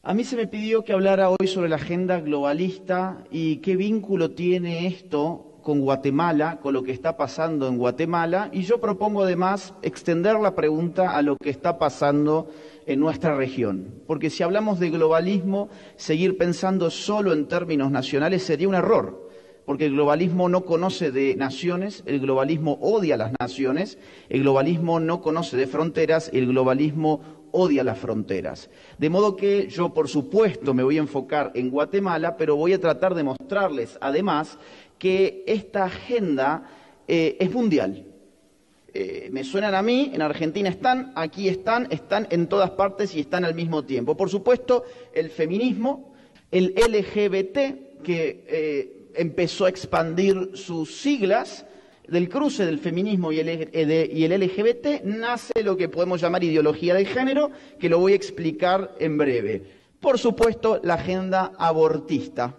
A mí se me pidió que hablara hoy sobre la agenda globalista y qué vínculo tiene esto con Guatemala, con lo que está pasando en Guatemala, y yo propongo además extender la pregunta a lo que está pasando en nuestra región. Porque si hablamos de globalismo, seguir pensando solo en términos nacionales sería un error. Porque el globalismo no conoce de naciones, el globalismo odia las naciones, el globalismo no conoce de fronteras, el globalismo odia las fronteras. De modo que yo, por supuesto, me voy a enfocar en Guatemala, pero voy a tratar de mostrarles, además, que esta agenda es mundial. Me suenan a mí, en Argentina están, aquí están en todas partes y están al mismo tiempo. Por supuesto, el feminismo, el LGBT, que empezó a expandir sus siglas. Del cruce del feminismo y el LGBT nace lo que podemos llamar ideología de género, que lo voy a explicar en breve. Por supuesto, la agenda abortista.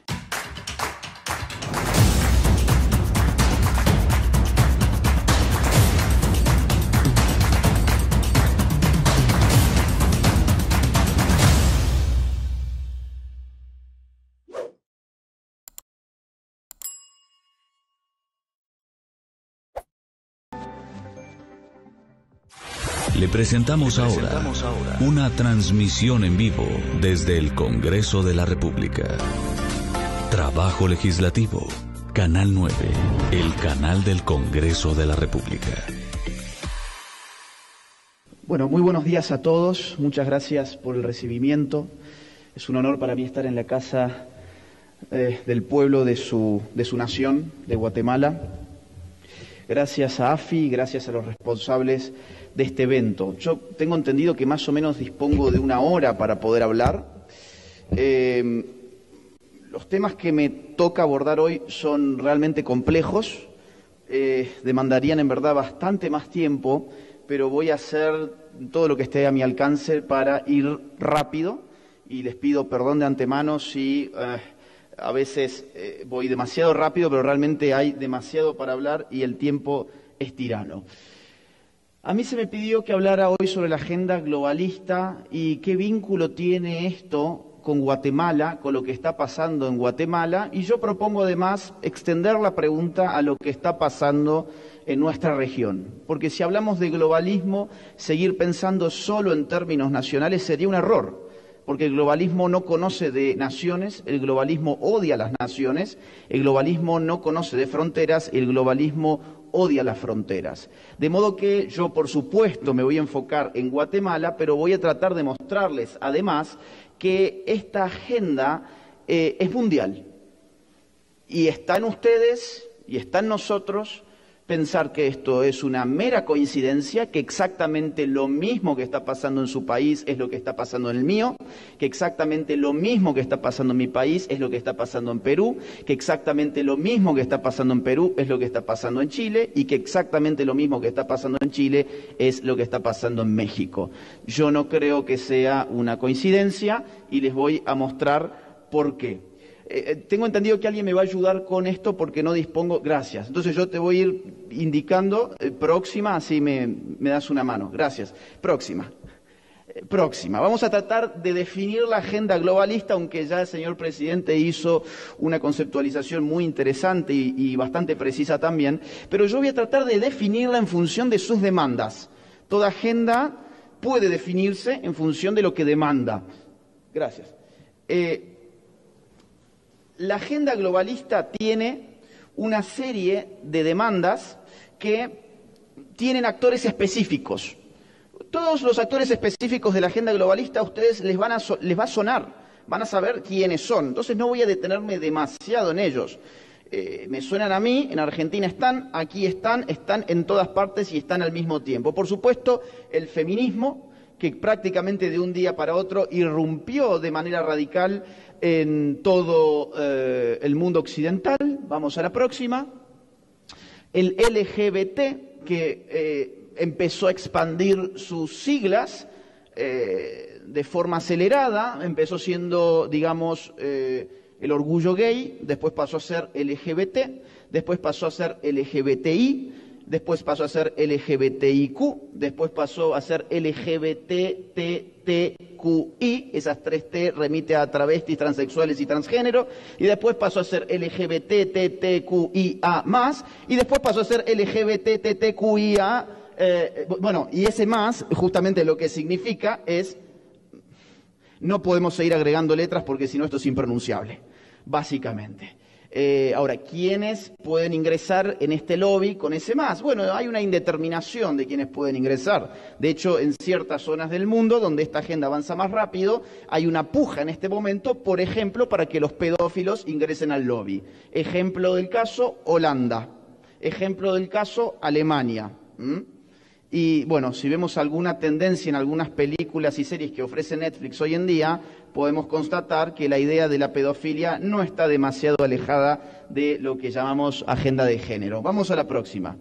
Le presentamos ahora una transmisión en vivo desde el Congreso de la República. Trabajo Legislativo, Canal 9, el canal del Congreso de la República. Bueno, muy buenos días a todos. Muchas gracias por el recibimiento. Es un honor para mí estar en la casa del pueblo de su nación, de Guatemala. Gracias a AFI, gracias a los responsables de este evento. Yo tengo entendido que más o menos dispongo de una hora para poder hablar. Los temas que me toca abordar hoy son realmente complejos, demandarían en verdad bastante más tiempo, pero voy a hacer todo lo que esté a mi alcance para ir rápido y les pido perdón de antemano si a veces voy demasiado rápido, pero realmente hay demasiado para hablar y el tiempo es tirano. A mí se me pidió que hablara hoy sobre la agenda globalista y qué vínculo tiene esto con Guatemala, con lo que está pasando en Guatemala, y yo propongo además extender la pregunta a lo que está pasando en nuestra región. Porque si hablamos de globalismo, seguir pensando solo en términos nacionales sería un error. Porque el globalismo no conoce de naciones, el globalismo odia las naciones, el globalismo no conoce de fronteras, el globalismo odia las fronteras. De modo que yo, por supuesto, me voy a enfocar en Guatemala, pero voy a tratar de mostrarles, además, que esta agenda es mundial. Y está en ustedes y está en nosotros pensar que esto es una mera coincidencia, que exactamente lo mismo que está pasando en su país es lo que está pasando en el mío, que exactamente lo mismo que está pasando en mi país es lo que está pasando en Perú, que exactamente lo mismo que está pasando en Perú es lo que está pasando en Chile y que exactamente lo mismo que está pasando en Chile es lo que está pasando en México. Yo no creo que sea una coincidencia y les voy a mostrar por qué. Tengo entendido que alguien me va a ayudar con esto porque no dispongo. Gracias. Entonces yo te voy a ir indicando próxima, así me das una mano. Gracias. Próxima. Vamos a tratar de definir la agenda globalista, aunque ya el señor presidente hizo una conceptualización muy interesante y bastante precisa también, pero yo voy a tratar de definirla en función de sus demandas. Toda agenda puede definirse en función de lo que demanda. Gracias. La agenda globalista tiene una serie de demandas que tienen actores específicos. Todos los actores específicos de la agenda globalista a ustedes les va a sonar, van a saber quiénes son. Entonces no voy a detenerme demasiado en ellos. Me suenan a mí, en Argentina están, aquí están en todas partes y están al mismo tiempo. Por supuesto, el feminismo, que prácticamente de un día para otro irrumpió de manera radical en todo el mundo occidental. Vamos a la próxima. El LGBT, que empezó a expandir sus siglas de forma acelerada, empezó siendo, digamos, el orgullo gay, después pasó a ser LGBT, después pasó a ser LGBTI, después pasó a ser LGBTIQ, después pasó a ser LGBTTTQI, esas 3 T remite a travestis, transexuales y transgénero, y después pasó a ser LGBTTTQIA+, y después pasó a ser LGBTTTQIA, y ese más, justamente lo que significa es, no podemos seguir agregando letras porque si no esto es impronunciable, básicamente. Ahora, ¿quiénes pueden ingresar en este lobby con ese más? Bueno, hay una indeterminación de quiénes pueden ingresar. De hecho, en ciertas zonas del mundo donde esta agenda avanza más rápido, hay una puja en este momento, por ejemplo, para que los pedófilos ingresen al lobby. Ejemplo del caso, Holanda. Ejemplo del caso, Alemania. Y bueno, si vemos alguna tendencia en algunas películas y series que ofrece Netflix hoy en día, podemos constatar que la idea de la pedofilia no está demasiado alejada de lo que llamamos agenda de género. Vamos a la próxima.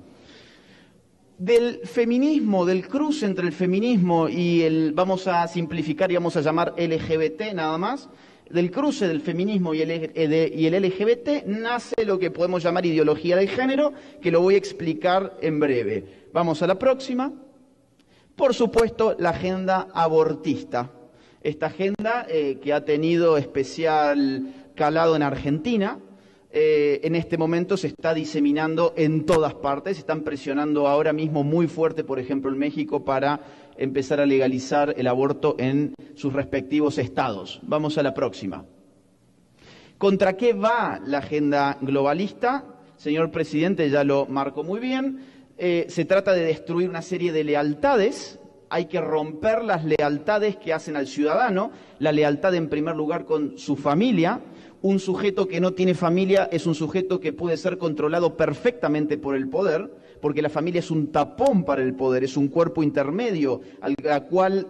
Del feminismo, del cruce entre el feminismo y vamos a simplificar y vamos a llamar LGBT nada más, del cruce del feminismo y el LGBT nace lo que podemos llamar ideología de género, que lo voy a explicar en breve. Vamos a la próxima. Por supuesto, la agenda abortista. Esta agenda que ha tenido especial calado en Argentina, en este momento se está diseminando en todas partes, están presionando ahora mismo muy fuerte, por ejemplo, en México, para empezar a legalizar el aborto en sus respectivos estados. Vamos a la próxima. ¿Contra qué va la agenda globalista? Señor presidente, ya lo marcó muy bien. Se trata de destruir una serie de lealtades. Hay que romper las lealtades que hacen al ciudadano, la lealtad en primer lugar con su familia. Un sujeto que no tiene familia es un sujeto que puede ser controlado perfectamente por el poder, porque la familia es un tapón para el poder, es un cuerpo intermedio, la cual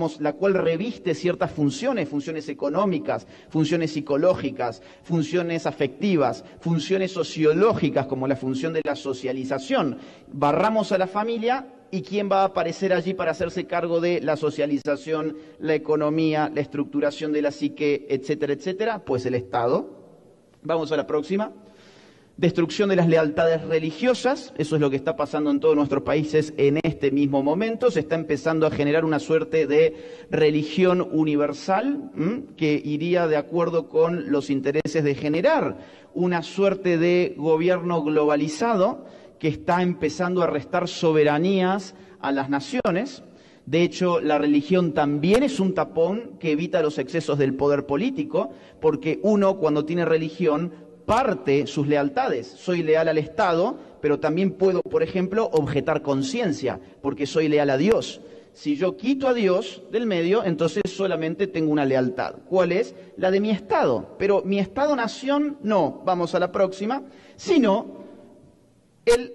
reviste ciertas funciones, funciones económicas, funciones psicológicas, funciones afectivas, funciones sociológicas, como la función de la socialización. Barramos a la familia. ¿Y quién va a aparecer allí para hacerse cargo de la socialización, la economía, la estructuración de la psique, etcétera, etcétera? Pues el Estado. Vamos a la próxima. Destrucción de las lealtades religiosas. Eso es lo que está pasando en todos nuestros países en este mismo momento. Se está empezando a generar una suerte de religión universal que iría de acuerdo con los intereses de generar una suerte de gobierno globalizado que está empezando a restar soberanías a las naciones. De hecho, la religión también es un tapón que evita los excesos del poder político, porque uno, cuando tiene religión, parte sus lealtades. Soy leal al Estado, pero también puedo, por ejemplo, objetar conciencia, porque soy leal a Dios. Si yo quito a Dios del medio, entonces solamente tengo una lealtad. ¿Cuál es? La de mi Estado. Pero mi Estado-nación, no. Vamos a la próxima. Sino el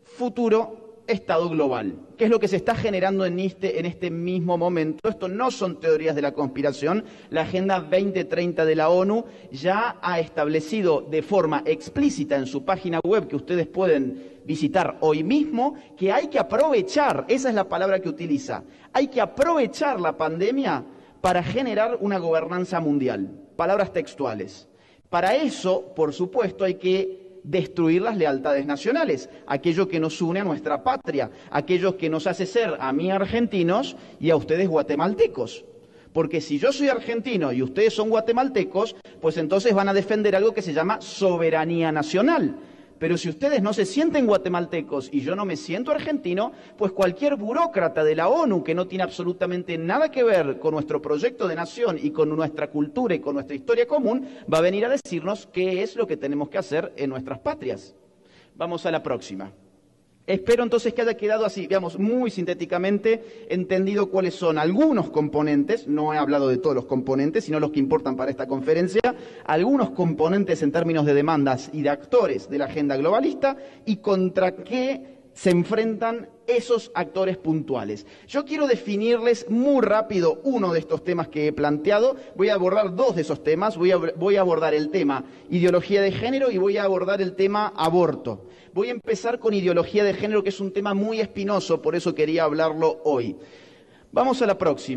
futuro Estado global, que es lo que se está generando en este mismo momento. Esto no son teorías de la conspiración. La Agenda 2030 de la ONU ya ha establecido de forma explícita en su página web, que ustedes pueden visitar hoy mismo, que hay que aprovechar, esa es la palabra que utiliza, hay que aprovechar la pandemia para generar una gobernanza mundial. Palabras textuales. Para eso, por supuesto, hay que destruir las lealtades nacionales, aquello que nos une a nuestra patria, aquello que nos hace ser a mí argentinos y a ustedes guatemaltecos. Porque si yo soy argentino y ustedes son guatemaltecos, pues entonces van a defender algo que se llama soberanía nacional. Pero si ustedes no se sienten guatemaltecos y yo no me siento argentino, pues cualquier burócrata de la ONU que no tiene absolutamente nada que ver con nuestro proyecto de nación y con nuestra cultura y con nuestra historia común, va a venir a decirnos qué es lo que tenemos que hacer en nuestras patrias. Vamos a la próxima. Espero entonces que haya quedado así, digamos, muy sintéticamente entendido cuáles son algunos componentes, no he hablado de todos los componentes, sino los que importan para esta conferencia, algunos componentes en términos de demandas y de actores de la agenda globalista y contra qué se enfrentan esos actores puntuales. Yo quiero definirles muy rápido uno de estos temas que he planteado. Voy a abordar dos de esos temas. Voy a abordar el tema ideología de género y voy a abordar el tema aborto. Voy a empezar con ideología de género, que es un tema muy espinoso, por eso quería hablarlo hoy. Vamos a la próxima.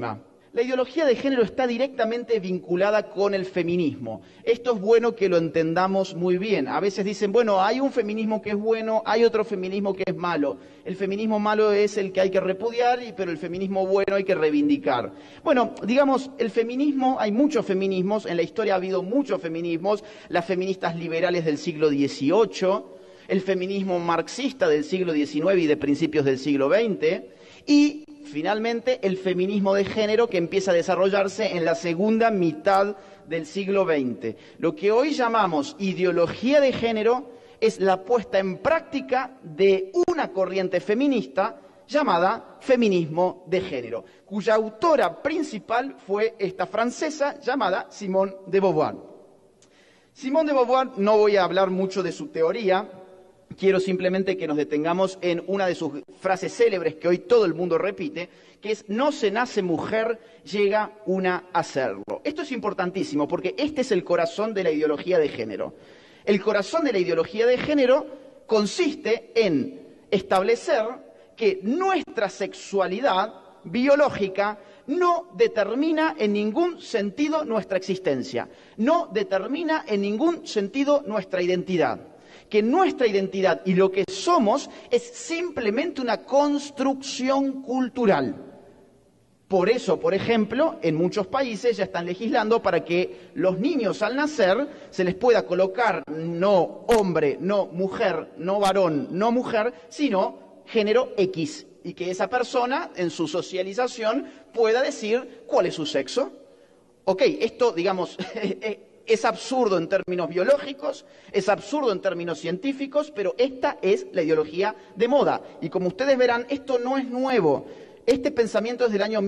La ideología de género está directamente vinculada con el feminismo. Esto es bueno que lo entendamos muy bien. A veces dicen, bueno, hay un feminismo que es bueno, hay otro feminismo que es malo. El feminismo malo es el que hay que repudiar, pero el feminismo bueno hay que reivindicar. Bueno, digamos, el feminismo, hay muchos feminismos, en la historia ha habido muchos feminismos, las feministas liberales del siglo XVIII, el feminismo marxista del siglo XIX y de principios del siglo XX, y finalmente el feminismo de género que empieza a desarrollarse en la segunda mitad del siglo XX. Lo que hoy llamamos ideología de género es la puesta en práctica de una corriente feminista llamada feminismo de género, cuya autora principal fue esta francesa llamada Simone de Beauvoir. Simone de Beauvoir, no voy a hablar mucho de su teoría, quiero simplemente que nos detengamos en una de sus frases célebres que hoy todo el mundo repite, que es: no se nace mujer, llega una a serlo. Esto es importantísimo porque este es el corazón de la ideología de género. El corazón de la ideología de género consiste en establecer que nuestra sexualidad biológica no determina en ningún sentido nuestra existencia, no determina en ningún sentido nuestra identidad. Que nuestra identidad y lo que somos es simplemente una construcción cultural. Por eso, por ejemplo, en muchos países ya están legislando para que los niños al nacer se les pueda colocar no hombre, no mujer, no varón, no mujer, sino género X, y que esa persona en su socialización pueda decir cuál es su sexo. Ok, esto, digamos, es absurdo en términos biológicos, es absurdo en términos científicos, pero esta es la ideología de moda. Y como ustedes verán, esto no es nuevo. Este pensamiento es del año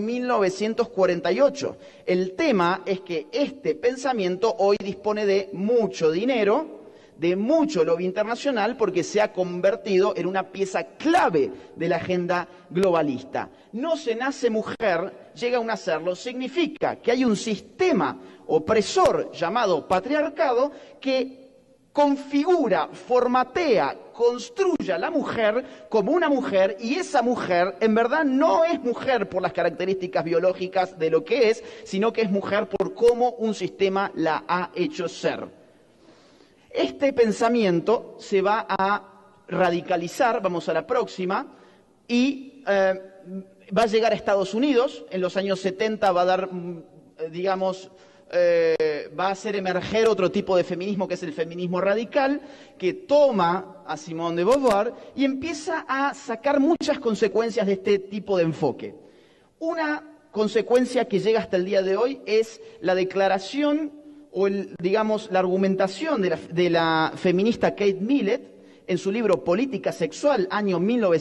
1948. El tema es que este pensamiento hoy dispone de mucho dinero, de mucho lobby internacional, porque se ha convertido en una pieza clave de la agenda globalista. No se nace mujer, llega a nacerlo, significa que hay un sistema opresor llamado patriarcado que configura, formatea, construye a la mujer como una mujer, y esa mujer en verdad no es mujer por las características biológicas de lo que es, sino que es mujer por cómo un sistema la ha hecho ser. Este pensamiento se va a radicalizar, vamos a la próxima, y va a llegar a Estados Unidos. En los años 70 va a dar, digamos, va a hacer emerger otro tipo de feminismo, que es el feminismo radical, que toma a Simone de Beauvoir y empieza a sacar muchas consecuencias de este tipo de enfoque. Una consecuencia que llega hasta el día de hoy es la declaración o digamos, la argumentación de la feminista Kate Millett en su libro Política Sexual, año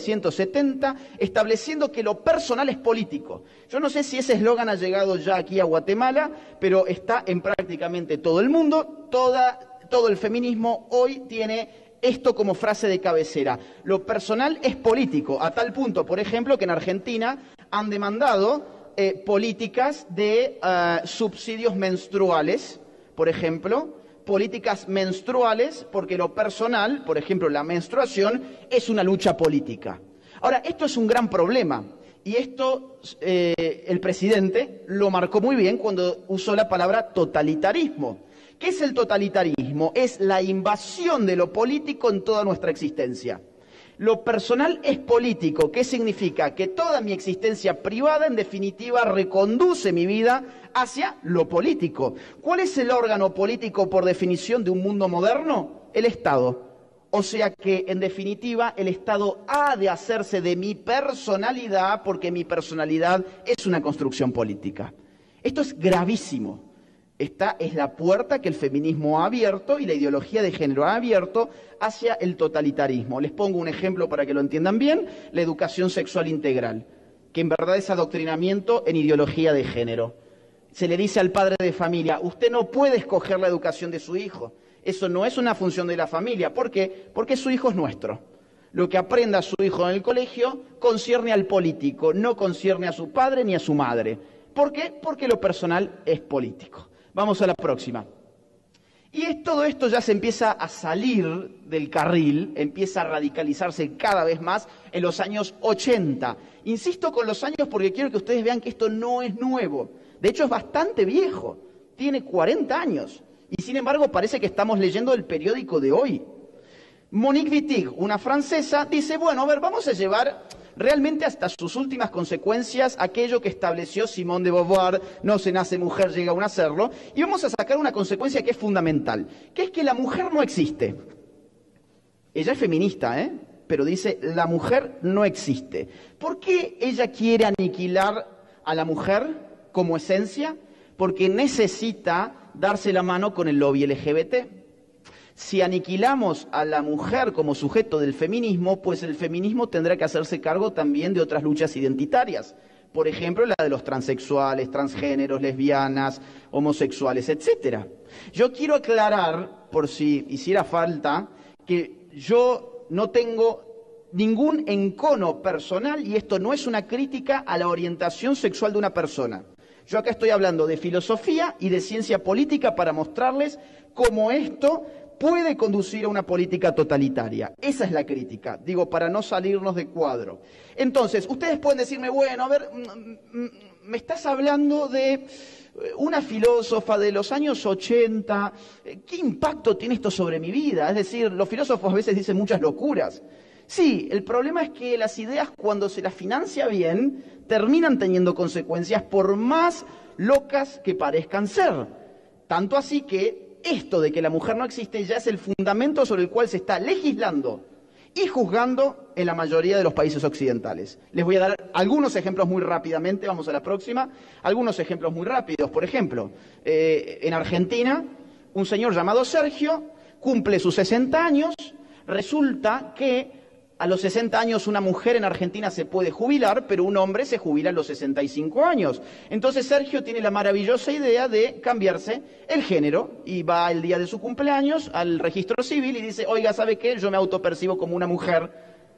1970, estableciendo que lo personal es político. Yo no sé si ese eslogan ha llegado ya aquí a Guatemala, pero está en prácticamente todo el mundo. Todo el feminismo hoy tiene esto como frase de cabecera. Lo personal es político, a tal punto, por ejemplo, que en Argentina han demandado políticas de subsidios menstruales, por ejemplo, políticas menstruales, porque lo personal, por ejemplo, la menstruación, es una lucha política. Ahora, esto es un gran problema, y esto el presidente lo marcó muy bien cuando usó la palabra totalitarismo. ¿Qué es el totalitarismo? Es la invasión de lo político en toda nuestra existencia. Lo personal es político. ¿Qué significa? Que toda mi existencia privada, en definitiva, reconduce mi vida hacia lo político. ¿Cuál es el órgano político por definición de un mundo moderno? El Estado. O sea que, en definitiva, el Estado ha de hacerse de mi personalidad, porque mi personalidad es una construcción política. Esto es gravísimo. Esta es la puerta que el feminismo ha abierto y la ideología de género ha abierto hacia el totalitarismo. Les pongo un ejemplo para que lo entiendan bien: la educación sexual integral, que en verdad es adoctrinamiento en ideología de género. Se le dice al padre de familia: usted no puede escoger la educación de su hijo. Eso no es una función de la familia. ¿Por qué? Porque su hijo es nuestro. Lo que aprenda su hijo en el colegio concierne al político, no concierne a su padre ni a su madre. ¿Por qué? Porque lo personal es político. Vamos a la próxima. Y todo esto ya se empieza a salir del carril, empieza a radicalizarse cada vez más en los años 80. Insisto con los años porque quiero que ustedes vean que esto no es nuevo. De hecho, es bastante viejo. Tiene 40 años. Y sin embargo, parece que estamos leyendo el periódico de hoy. Monique Wittig, una francesa, dice, bueno, a ver, vamos a llevar realmente hasta sus últimas consecuencias aquello que estableció Simone de Beauvoir, no se nace mujer, llega a un hacerlo, y vamos a sacar una consecuencia que es fundamental, que es que la mujer no existe. Ella es feminista, pero dice, la mujer no existe. ¿Por qué ella quiere aniquilar a la mujer como esencia? Porque necesita darse la mano con el lobby LGBT. Si aniquilamos a la mujer como sujeto del feminismo, pues el feminismo tendrá que hacerse cargo también de otras luchas identitarias. Por ejemplo, la de los transexuales, transgéneros, lesbianas, homosexuales, etc. Yo quiero aclarar, por si hiciera falta, que yo no tengo ningún encono personal y esto no es una crítica a la orientación sexual de una persona. Yo acá estoy hablando de filosofía y de ciencia política para mostrarles cómo esto puede conducir a una política totalitaria. Esa es la crítica, digo, para no salirnos de cuadro. Entonces, ustedes pueden decirme, bueno, a ver, me estás hablando de una filósofa de los años 80, ¿qué impacto tiene esto sobre mi vida? Es decir, los filósofos a veces dicen muchas locuras. Sí, el problema es que las ideas, cuando se las financia bien, terminan teniendo consecuencias por más locas que parezcan ser. Tanto así que esto de que la mujer no existe ya es el fundamento sobre el cual se está legislando y juzgando en la mayoría de los países occidentales. Les voy a dar algunos ejemplos muy rápidamente, vamos a la próxima, algunos ejemplos muy rápidos. Por ejemplo, en Argentina, un señor llamado Sergio cumple sus 60 años, resulta que a los 60 años una mujer en Argentina se puede jubilar, pero un hombre se jubila a los 65 años. Entonces Sergio tiene la maravillosa idea de cambiarse el género y va el día de su cumpleaños al registro civil y dice, oiga, ¿sabe qué? Yo me autopercibo como una mujer.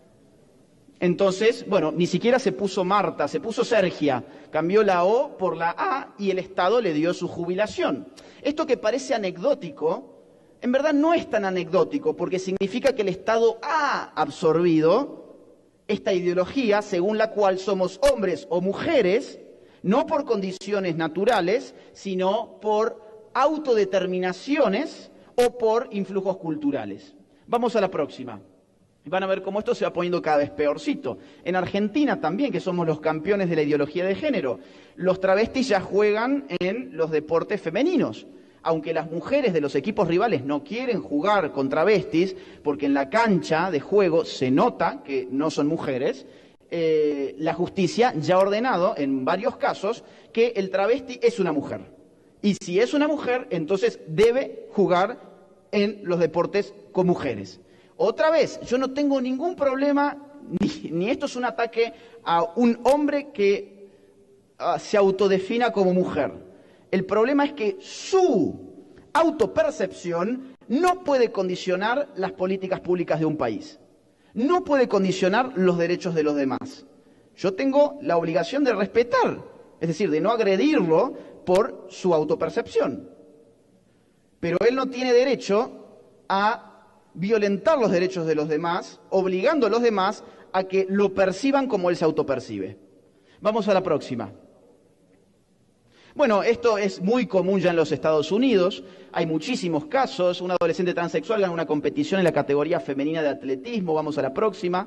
Entonces, bueno, ni siquiera se puso Marta, se puso Sergia, cambió la O por la A y el Estado le dio su jubilación. Esto que parece anecdótico, en verdad no es tan anecdótico, porque significa que el Estado ha absorbido esta ideología según la cual somos hombres o mujeres, no por condiciones naturales, sino por autodeterminaciones o por influjos culturales. Vamos a la próxima. Van a ver cómo esto se va poniendo cada vez peorcito. En Argentina también, que somos los campeones de la ideología de género, los travestis ya juegan en los deportes femeninos. Aunque las mujeres de los equipos rivales no quieren jugar con travestis, porque en la cancha de juego se nota que no son mujeres, la justicia ya ha ordenado en varios casos que el travesti es una mujer. Y si es una mujer, entonces debe jugar en los deportes con mujeres. Otra vez, yo no tengo ningún problema, ni esto es un ataque a un hombre que se autodefina como mujer. El problema es que su autopercepción no puede condicionar las políticas públicas de un país. No puede condicionar los derechos de los demás. Yo tengo la obligación de respetar, es decir, de no agredirlo por su autopercepción. Pero él no tiene derecho a violentar los derechos de los demás, obligando a los demás a que lo perciban como él se autopercibe. Vamos a la próxima. Bueno, esto es muy común ya en los Estados Unidos, hay muchísimos casos, un adolescente transexual gana una competición en la categoría femenina de atletismo, vamos a la próxima.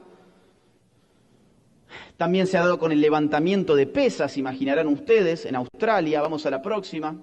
También se ha dado con el levantamiento de pesas, imaginarán ustedes, en Australia, vamos a la próxima.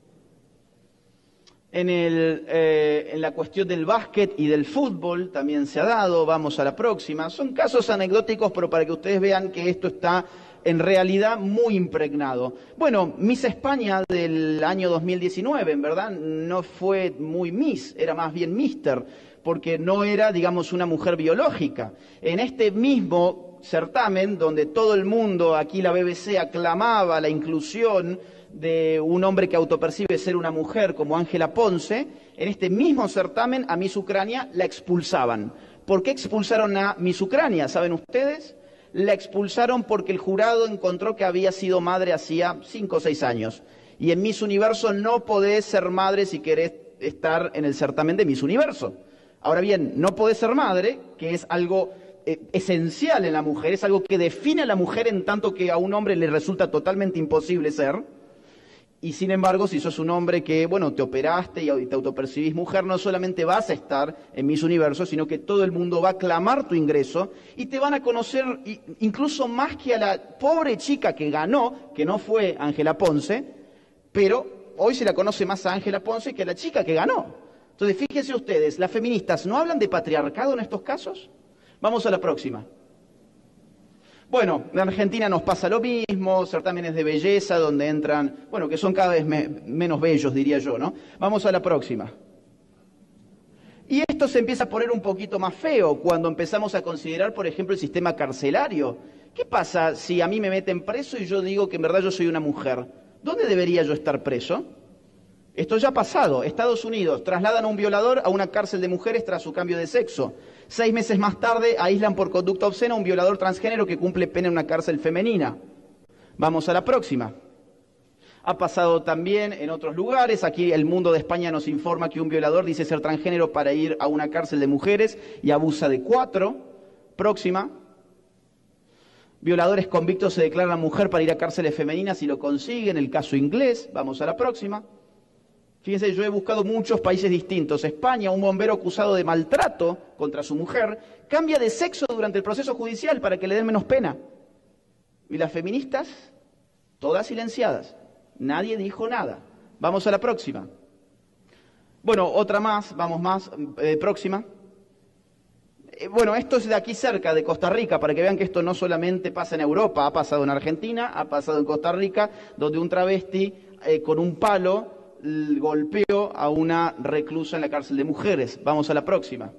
En la cuestión del básquet y del fútbol también se ha dado, vamos a la próxima. Son casos anecdóticos, pero para que ustedes vean que esto está en realidad muy impregnado. Bueno, Miss España del año 2019, en verdad, no fue muy Miss, era más bien Mister, porque no era, digamos, una mujer biológica. En este mismo certamen, donde todo el mundo, aquí la BBC, aclamaba la inclusión de un hombre que autopercibe ser una mujer como Ángela Ponce, en este mismo certamen a Miss Ucrania la expulsaban. ¿Por qué expulsaron a Miss Ucrania? ¿Saben ustedes? La expulsaron porque el jurado encontró que había sido madre hacía 5 o 6 años. Y en Miss Universo no podés ser madre si querés estar en el certamen de Miss Universo. Ahora bien, no podés ser madre, que es algo esencial en la mujer, es algo que define a la mujer en tanto que a un hombre le resulta totalmente imposible ser. Y sin embargo, si sos un hombre que, bueno, te operaste y te autopercibís mujer, no solamente vas a estar en Miss Universo, sino que todo el mundo va a aclamar tu ingreso y te van a conocer incluso más que a la pobre chica que ganó, que no fue Ángela Ponce, pero hoy se la conoce más a Ángela Ponce que a la chica que ganó. Entonces, fíjense ustedes, las feministas no hablan de patriarcado en estos casos. Vamos a la próxima. Bueno, en Argentina nos pasa lo mismo, certámenes de belleza donde entran, bueno, que son cada vez menos bellos, diría yo, ¿no? Vamos a la próxima. Y esto se empieza a poner un poquito más feo cuando empezamos a considerar, por ejemplo, el sistema carcelario. ¿Qué pasa si a mí me meten preso y yo digo que en verdad yo soy una mujer? ¿Dónde debería yo estar preso? Esto ya ha pasado. Estados Unidos trasladan a un violador a una cárcel de mujeres tras su cambio de sexo. 6 meses más tarde aíslan por conducta obscena a un violador transgénero que cumple pena en una cárcel femenina. Vamos a la próxima. Ha pasado también en otros lugares. Aquí El Mundo de España nos informa que un violador dice ser transgénero para ir a una cárcel de mujeres y abusa de 4. Próxima. Violadores convictos se declaran mujer para ir a cárceles femeninas y lo consiguen. El caso inglés. Vamos a la próxima. Fíjense, yo he buscado muchos países distintos. España, un bombero acusado de maltrato contra su mujer, cambia de sexo durante el proceso judicial para que le den menos pena. Y las feministas, todas silenciadas. Nadie dijo nada. Vamos a la próxima. Bueno, otra más, vamos más, próxima. Bueno, esto es de aquí cerca, de Costa Rica, para que vean que esto no solamente pasa en Europa, ha pasado en Argentina, ha pasado en Costa Rica, donde un travesti con un palo golpeó a una reclusa en la cárcel de mujeres. Vamos a la próxima.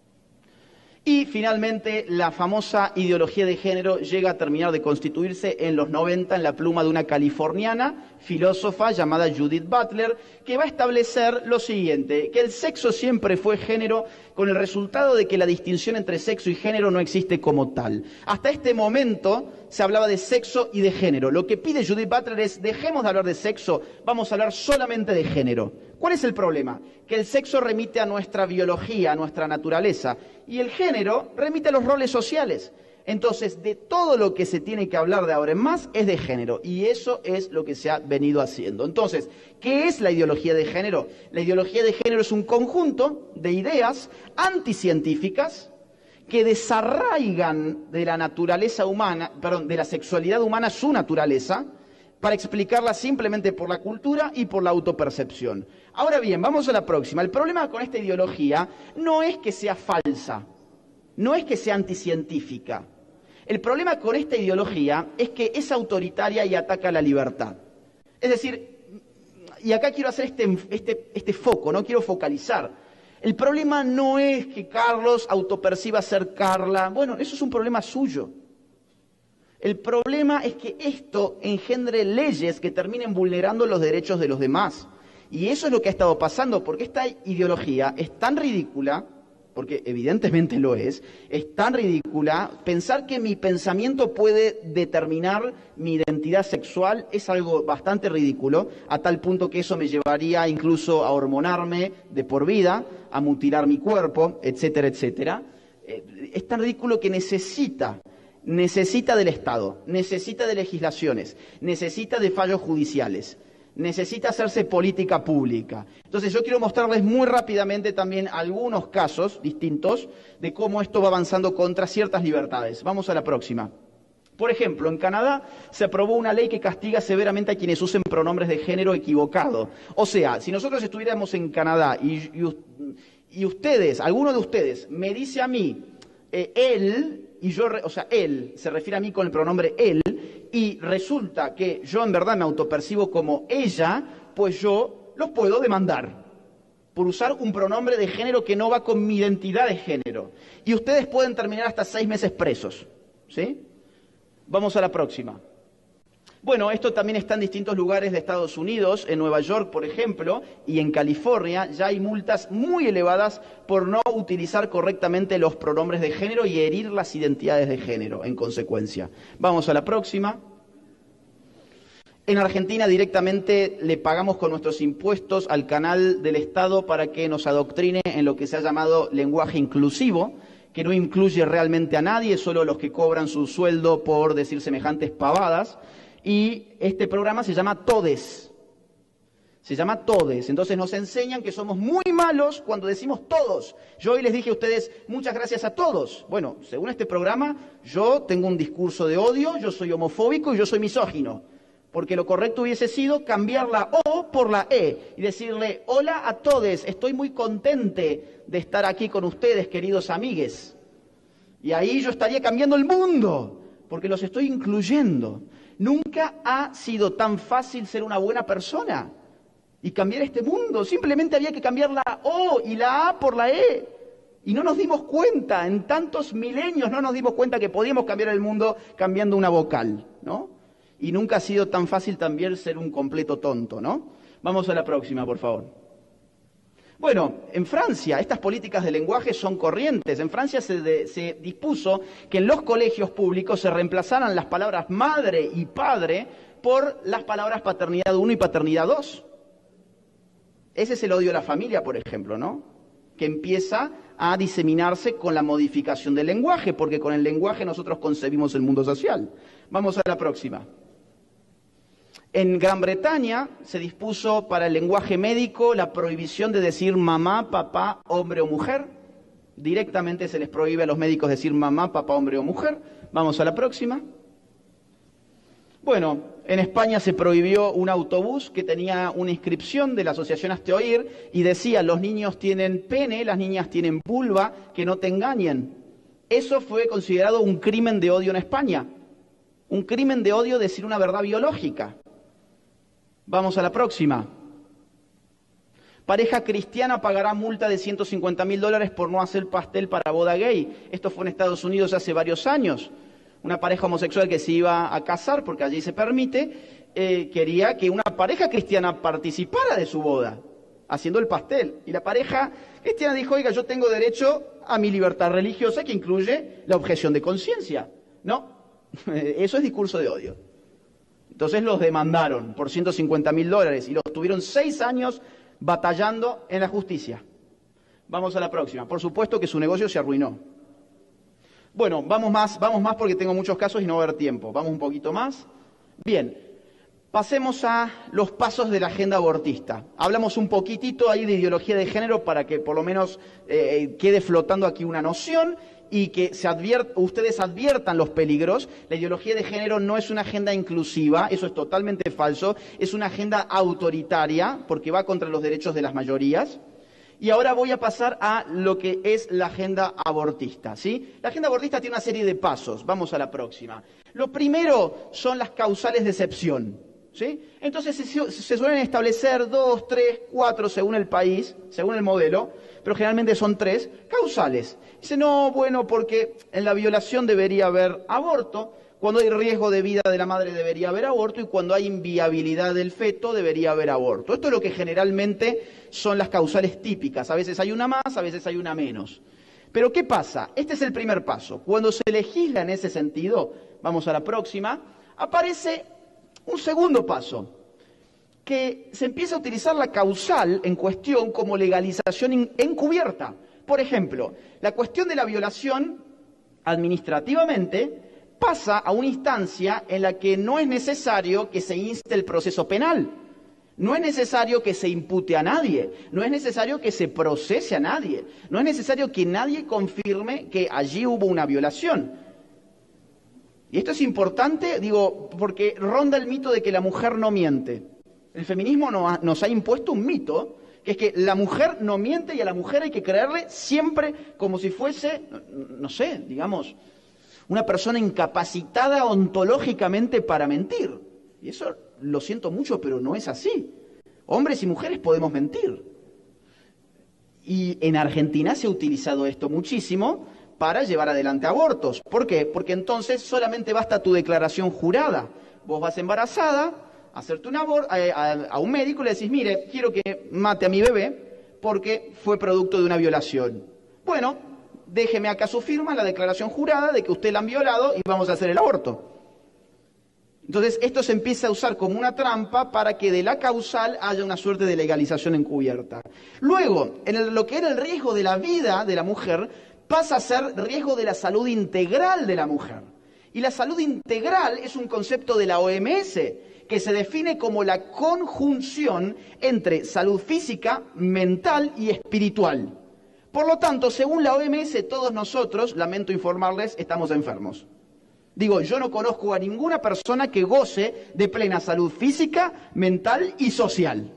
Y finalmente, la famosa ideología de género llega a terminar de constituirse en los 90 en la pluma de una californiana filósofa llamada Judith Butler, que va a establecer lo siguiente, que el sexo siempre fue género, con el resultado de que la distinción entre sexo y género no existe como tal. Hasta este momento se hablaba de sexo y de género. Lo que pide Judith Butler es, dejemos de hablar de sexo, vamos a hablar solamente de género. ¿Cuál es el problema? Que el sexo remite a nuestra biología, a nuestra naturaleza, y el género remite a los roles sociales. Entonces, de todo lo que se tiene que hablar de ahora en más es de género, y eso es lo que se ha venido haciendo. Entonces, ¿qué es la ideología de género? La ideología de género es un conjunto de ideas anticientíficas que desarraigan de la naturaleza humana, perdón, de la sexualidad humana su naturaleza, para explicarla simplemente por la cultura y por la autopercepción. Ahora bien, vamos a la próxima. El problema con esta ideología no es que sea falsa, no es que sea anticientífica. El problema con esta ideología es que es autoritaria y ataca la libertad. Es decir, y acá quiero hacer este foco, no quiero focalizar. El problema no es que Carlos autoperciba ser Carla. Bueno, eso es un problema suyo. El problema es que esto engendre leyes que terminen vulnerando los derechos de los demás. Y eso es lo que ha estado pasando, porque esta ideología es tan ridícula, porque evidentemente lo es tan ridícula, pensar que mi pensamiento puede determinar mi identidad sexual es algo bastante ridículo, a tal punto que eso me llevaría incluso a hormonarme de por vida, a mutilar mi cuerpo, etcétera, etcétera. Es tan ridículo que necesita del Estado, necesita de legislaciones, necesita de fallos judiciales, necesita hacerse política pública. Entonces yo quiero mostrarles muy rápidamente también algunos casos distintos de cómo esto va avanzando contra ciertas libertades. Vamos a la próxima. Por ejemplo, en Canadá se aprobó una ley que castiga severamente a quienes usen pronombres de género equivocado. O sea, si nosotros estuviéramos en Canadá y ustedes, alguno de ustedes, me dice a mí, él, y yo, o sea, él se refiere a mí con el pronombre él, y resulta que yo en verdad me autopercibo como ella, pues yo los puedo demandar por usar un pronombre de género que no va con mi identidad de género. Y ustedes pueden terminar hasta 6 meses presos, ¿sí? Vamos a la próxima. Bueno, esto también está en distintos lugares de Estados Unidos, en Nueva York, por ejemplo, y en California ya hay multas muy elevadas por no utilizar correctamente los pronombres de género y herir las identidades de género, en consecuencia. Vamos a la próxima. En Argentina directamente le pagamos con nuestros impuestos al canal del Estado para que nos adoctrine en lo que se ha llamado lenguaje inclusivo, que no incluye realmente a nadie, solo los que cobran su sueldo por decir semejantes pavadas. Y este programa se llama Todes. Se llama Todes. Entonces nos enseñan que somos muy malos cuando decimos todos. Yo hoy les dije a ustedes muchas gracias a todos. Bueno, según este programa, yo tengo un discurso de odio, yo soy homofóbico y yo soy misógino. Porque lo correcto hubiese sido cambiar la O por la E y decirle, hola a todes, estoy muy contente de estar aquí con ustedes, queridos amigues. Y ahí yo estaría cambiando el mundo, porque los estoy incluyendo. Nunca ha sido tan fácil ser una buena persona y cambiar este mundo. Simplemente había que cambiar la O y la A por la E. Y no nos dimos cuenta, en tantos milenios no nos dimos cuenta que podíamos cambiar el mundo cambiando una vocal, ¿no? Y nunca ha sido tan fácil también ser un completo tonto, ¿no? Vamos a la próxima, por favor. Bueno, en Francia estas políticas de lenguaje son corrientes. En Francia se dispuso que en los colegios públicos se reemplazaran las palabras madre y padre por las palabras paternidad 1 y paternidad 2. Ese es el odio a la familia, por ejemplo, ¿no? Que empieza a diseminarse con la modificación del lenguaje, porque con el lenguaje nosotros concebimos el mundo social. Vamos a la próxima. En Gran Bretaña se dispuso para el lenguaje médico la prohibición de decir mamá, papá, hombre o mujer. Directamente se les prohíbe a los médicos decir mamá, papá, hombre o mujer. Vamos a la próxima. Bueno, en España se prohibió un autobús que tenía una inscripción de la Asociación Hazte Oír y decía, los niños tienen pene, las niñas tienen vulva, que no te engañen. Eso fue considerado un crimen de odio en España. Un crimen de odio decir una verdad biológica. Vamos a la próxima. Pareja cristiana pagará multa de $150.000 por no hacer pastel para boda gay. Esto fue en Estados Unidos hace varios años. Una pareja homosexual que se iba a casar, porque allí se permite, quería que una pareja cristiana participara de su boda, haciendo el pastel. Y la pareja cristiana dijo, oiga, yo tengo derecho a mi libertad religiosa, que incluye la objeción de conciencia. No, eso es discurso de odio. Entonces los demandaron por $150.000 y los tuvieron 6 años batallando en la justicia. Vamos a la próxima. Por supuesto que su negocio se arruinó. Bueno, vamos más porque tengo muchos casos y no va a haber tiempo. Vamos un poquito más. Bien, pasemos a los pasos de la agenda abortista. Hablamos un poquitito ahí de ideología de género para que por lo menos quede flotando aquí una noción y que ustedes adviertan los peligros. La ideología de género no es una agenda inclusiva, eso es totalmente falso, es una agenda autoritaria porque va contra los derechos de las mayorías. Y ahora voy a pasar a lo que es la agenda abortista, ¿sí? La agenda abortista tiene una serie de pasos, vamos a la próxima. Lo primero son las causales de excepción, ¿sí? Entonces se suelen establecer 2, 3, 4 según el país, según el modelo, pero generalmente son 3 causales. Dice, no, bueno, porque en la violación debería haber aborto, cuando hay riesgo de vida de la madre debería haber aborto y cuando hay inviabilidad del feto debería haber aborto. Esto es lo que generalmente son las causales típicas. A veces hay una más, a veces hay una menos. Pero ¿qué pasa? Este es el primer paso. Cuando se legisla en ese sentido, vamos a la próxima, aparece un segundo paso, que se empieza a utilizar la causal en cuestión como legalización encubierta. Por ejemplo, la cuestión de la violación administrativamente pasa a una instancia en la que no es necesario que se inste el proceso penal, no es necesario que se impute a nadie, no es necesario que se procese a nadie, no es necesario que nadie confirme que allí hubo una violación. Y esto es importante, digo, porque ronda el mito de que la mujer no miente. El feminismo nos ha impuesto un mito, que es que la mujer no miente y a la mujer hay que creerle siempre como si fuese, no sé, digamos, una persona incapacitada ontológicamente para mentir. Y eso lo siento mucho, pero no es así. Hombres y mujeres podemos mentir. Y en Argentina se ha utilizado esto muchísimo para llevar adelante abortos. ¿Por qué? Porque entonces solamente basta tu declaración jurada. Vos vas embarazada, hacerte un aborto, a un médico le decís, mire, quiero que mate a mi bebé porque fue producto de una violación. Bueno, déjeme acá su firma, la declaración jurada de que usted la han violado y vamos a hacer el aborto. Entonces esto se empieza a usar como una trampa para que de la causal haya una suerte de legalización encubierta. Luego, lo que era el riesgo de la vida de la mujer pasa a ser riesgo de la salud integral de la mujer. Y la salud integral es un concepto de la OMS, que se define como la conjunción entre salud física, mental y espiritual. Por lo tanto, según la OMS, todos nosotros, lamento informarles, estamos enfermos. Digo, yo no conozco a ninguna persona que goce de plena salud física, mental y social.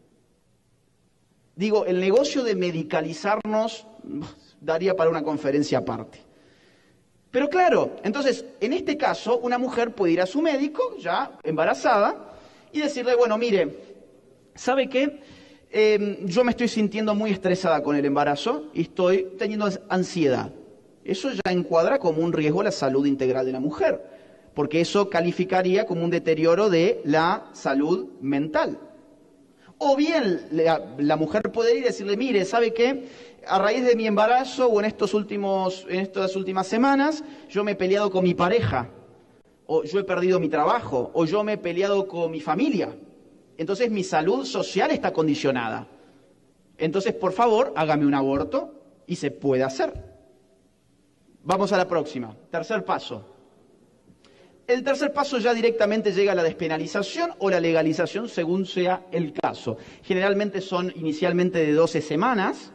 Digo, el negocio de medicalizarnos daría para una conferencia aparte. Pero claro, entonces, en este caso, una mujer puede ir a su médico, ya embarazada, y decirle, bueno, mire, ¿sabe qué? Yo me estoy sintiendo muy estresada con el embarazo y estoy teniendo ansiedad. Eso ya encuadra como un riesgo a la salud integral de la mujer, porque eso calificaría como un deterioro de la salud mental. O bien la mujer puede ir y decirle, mire, ¿sabe qué? A raíz de mi embarazo o en estas últimas semanas, yo me he peleado con mi pareja, o yo he perdido mi trabajo, o yo me he peleado con mi familia. Entonces mi salud social está condicionada. Entonces, por favor, hágame un aborto y se puede hacer. Vamos a la próxima. Tercer paso. El tercer paso ya directamente llega a la despenalización o la legalización según sea el caso. Generalmente son inicialmente de 12 semanas.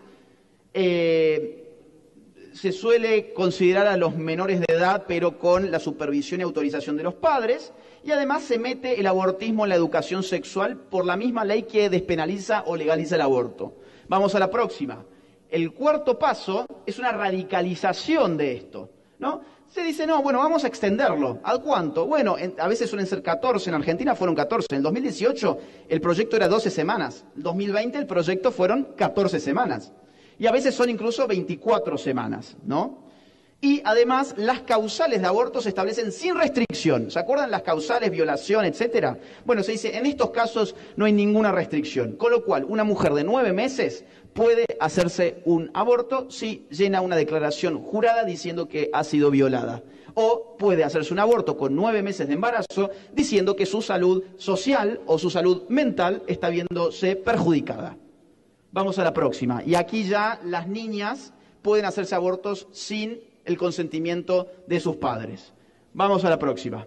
Se suele considerar a los menores de edad, pero con la supervisión y autorización de los padres. Y además se mete el abortismo en la educación sexual por la misma ley que despenaliza o legaliza el aborto. Vamos a la próxima. El cuarto paso es una radicalización de esto, ¿no? Se dice, no, bueno, vamos a extenderlo. ¿A cuánto? Bueno, a veces suelen ser 14, en Argentina fueron 14. En el 2018 el proyecto era 12 semanas. En el 2020 el proyecto fueron 14 semanas. Y a veces son incluso 24 semanas, ¿no? Y además las causales de aborto se establecen sin restricción. ¿Se acuerdan las causales, violación, etcétera? Bueno, se dice, en estos casos no hay ninguna restricción. Con lo cual, una mujer de 9 meses puede hacerse un aborto si llena una declaración jurada diciendo que ha sido violada. O puede hacerse un aborto con 9 meses de embarazo diciendo que su salud social o su salud mental está viéndose perjudicada. Vamos a la próxima. Y aquí ya las niñas pueden hacerse abortos sin el consentimiento de sus padres. Vamos a la próxima.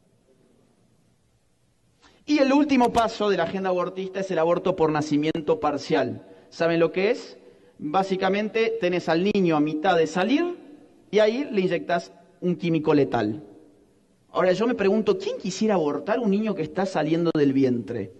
Y el último paso de la agenda abortista es el aborto por nacimiento parcial. ¿Saben lo que es? Básicamente tenés al niño a mitad de salir y ahí le inyectas un químico letal. Ahora yo me pregunto, ¿quién quisiera abortar un niño que está saliendo del vientre?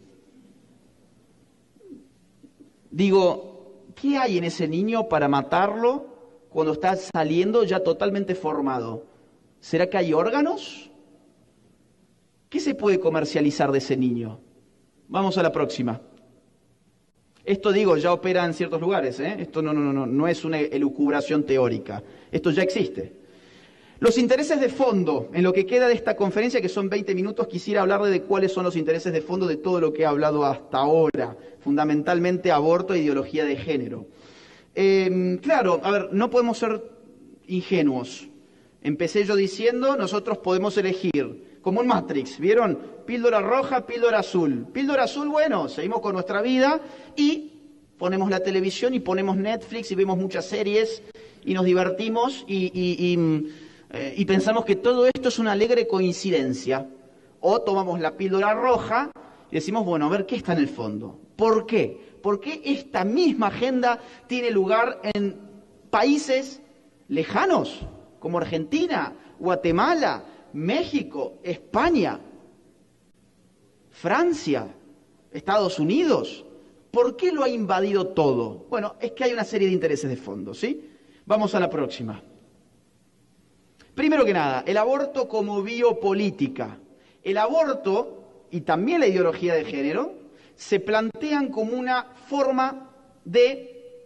Digo, ¿qué hay en ese niño para matarlo cuando está saliendo ya totalmente formado? ¿Será que hay órganos? ¿Qué se puede comercializar de ese niño? Vamos a la próxima. Esto, digo, ya opera en ciertos lugares, ¿eh? Esto no es una elucubración teórica. Esto ya existe. Los intereses de fondo, en lo que queda de esta conferencia, que son 20 minutos, quisiera hablarle de cuáles son los intereses de fondo de todo lo que he hablado hasta ahora. Fundamentalmente aborto e ideología de género. Claro, a ver, no podemos ser ingenuos. Empecé yo diciendo, nosotros podemos elegir, como en Matrix, ¿vieron? Píldora roja, píldora azul. Píldora azul, bueno, seguimos con nuestra vida y ponemos la televisión y ponemos Netflix y vemos muchas series y nos divertimos y pensamos que todo esto es una alegre coincidencia. O tomamos la píldora roja y decimos, bueno, a ver, ¿qué está en el fondo? ¿Por qué? ¿Por qué esta misma agenda tiene lugar en países lejanos, como Argentina, Guatemala, México, España, Francia, Estados Unidos? ¿Por qué lo ha invadido todo? Bueno, es que hay una serie de intereses de fondo, ¿sí? Vamos a la próxima. Primero que nada, el aborto como biopolítica. El aborto y también la ideología de género se plantean como una forma de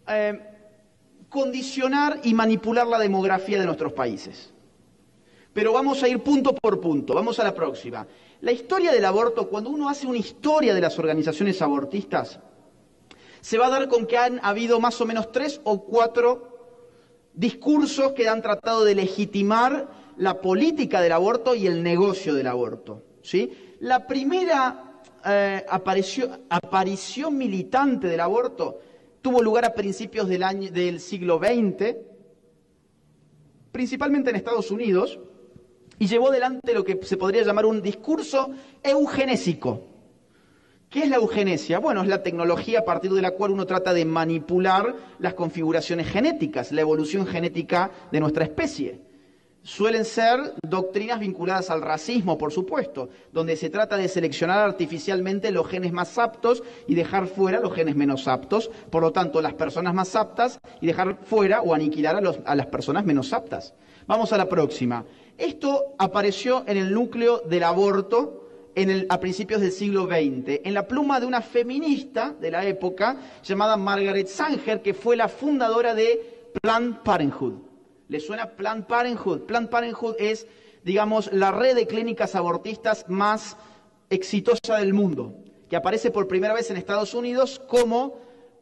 condicionar y manipular la demografía de nuestros países. Pero vamos a ir punto por punto, vamos a la próxima. La historia del aborto, cuando uno hace una historia de las organizaciones abortistas, se va a dar con que han habido más o menos 3 o 4 discursos que han tratado de legitimar la política del aborto y el negocio del aborto, ¿sí? La primera aparición militante del aborto tuvo lugar a principios del siglo XX, principalmente en Estados Unidos, y llevó adelante lo que se podría llamar un discurso eugenésico. ¿Qué es la eugenesia? Bueno, es la tecnología a partir de la cual uno trata de manipular las configuraciones genéticas, la evolución genética de nuestra especie. Suelen ser doctrinas vinculadas al racismo, por supuesto, donde se trata de seleccionar artificialmente los genes más aptos y dejar fuera los genes menos aptos, por lo tanto, las personas más aptas y dejar fuera o aniquilar a las personas menos aptas. Vamos a la próxima. Esto apareció en el núcleo del aborto a principios del siglo XX, en la pluma de una feminista de la época llamada Margaret Sanger, que fue la fundadora de Planned Parenthood. ¿Le suena Planned Parenthood? Planned Parenthood es, digamos, la red de clínicas abortistas más exitosa del mundo, que aparece por primera vez en Estados Unidos como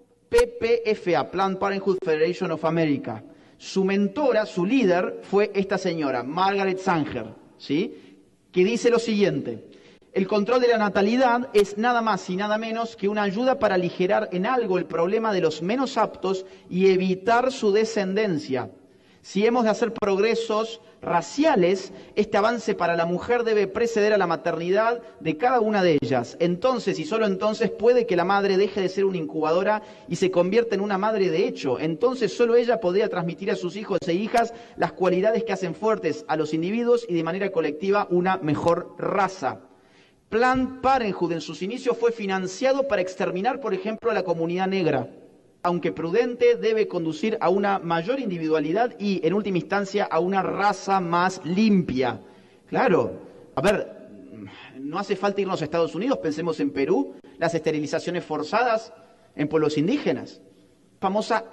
PPFA, Planned Parenthood Federation of America. Su mentora, su líder, fue esta señora, Margaret Sanger, ¿sí? Que dice lo siguiente: el control de la natalidad es nada más y nada menos que una ayuda para aligerar en algo el problema de los menos aptos y evitar su descendencia. Si hemos de hacer progresos raciales, este avance para la mujer debe preceder a la maternidad de cada una de ellas. Entonces, y solo entonces, puede que la madre deje de ser una incubadora y se convierta en una madre de hecho. Entonces, solo ella podría transmitir a sus hijos e hijas las cualidades que hacen fuertes a los individuos y de manera colectiva una mejor raza. Planned Parenthood en sus inicios fue financiado para exterminar, por ejemplo, a la comunidad negra. Aunque prudente, debe conducir a una mayor individualidad y, en última instancia, a una raza más limpia. Claro, a ver, no hace falta irnos a Estados Unidos, pensemos en Perú, las esterilizaciones forzadas en pueblos indígenas. Famosa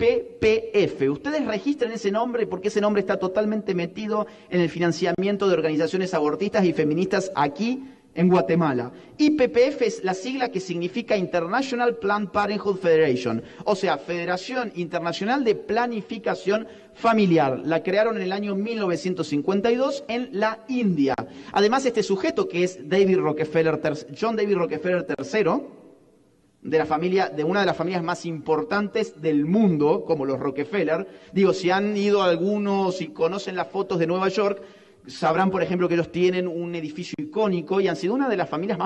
IPPF. Ustedes registren ese nombre porque ese nombre está totalmente metido en el financiamiento de organizaciones abortistas y feministas aquí en Guatemala. IPPF es la sigla que significa International Planned Parenthood Federation, o sea, Federación Internacional de Planificación Familiar. La crearon en el año 1952 en la India. Además, este sujeto, que es John David Rockefeller III, de una de las familias más importantes del mundo, como los Rockefeller. Digo, si han ido algunos y conocen las fotos de Nueva York, sabrán, por ejemplo, que ellos tienen un edificio icónico y han sido una de las familias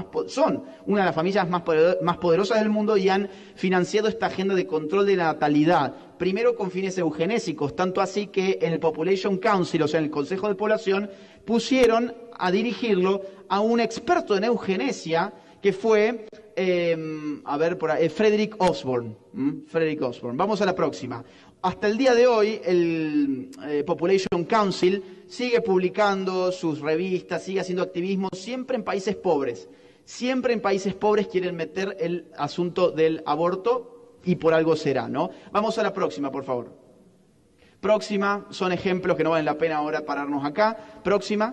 más poderosas del mundo y han financiado esta agenda de control de la natalidad, primero con fines eugenésicos, tanto así que en el Population Council, o sea, en el Consejo de Población, pusieron a dirigirlo a un experto en eugenesia que fue, Frederick Osborne. Frederick Osborne. Vamos a la próxima. Hasta el día de hoy, el Population Council sigue publicando sus revistas, sigue haciendo activismo, siempre en países pobres. Siempre en países pobres quieren meter el asunto del aborto y por algo será, ¿no? Vamos a la próxima, por favor. Próxima, son ejemplos que no valen la pena ahora pararnos acá. Próxima.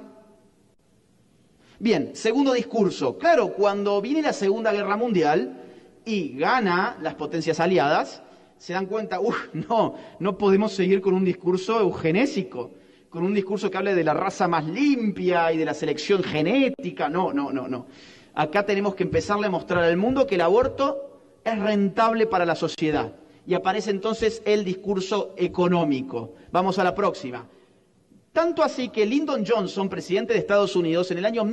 Bien, segundo discurso. Claro, cuando viene la Segunda Guerra Mundial y gana las potencias aliadas, se dan cuenta, no podemos seguir con un discurso eugenésico, con un discurso que hable de la raza más limpia y de la selección genética. No. Acá tenemos que empezarle a mostrar al mundo que el aborto es rentable para la sociedad. Y aparece entonces el discurso económico. Vamos a la próxima. Tanto así que Lyndon Johnson, presidente de Estados Unidos, en el año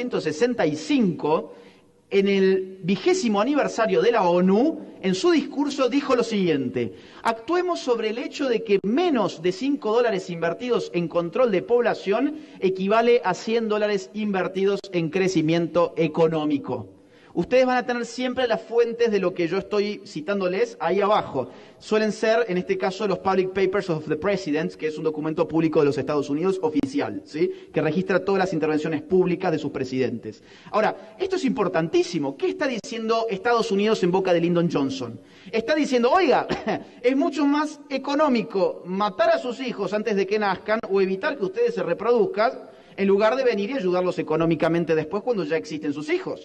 1965, en el 20º aniversario de la ONU, en su discurso dijo lo siguiente: actuemos sobre el hecho de que menos de $5 invertidos en control de población equivale a $100 invertidos en crecimiento económico. Ustedes van a tener siempre las fuentes de lo que yo estoy citándoles ahí abajo. Suelen ser, en este caso, los Public Papers of the President, que es un documento público de los Estados Unidos oficial, ¿sí? Que registra todas las intervenciones públicas de sus presidentes. Ahora, esto es importantísimo. ¿Qué está diciendo Estados Unidos en boca de Lyndon Johnson? Está diciendo, oiga, es mucho más económico matar a sus hijos antes de que nazcan o evitar que ustedes se reproduzcan en lugar de venir y ayudarlos económicamente después cuando ya existen sus hijos.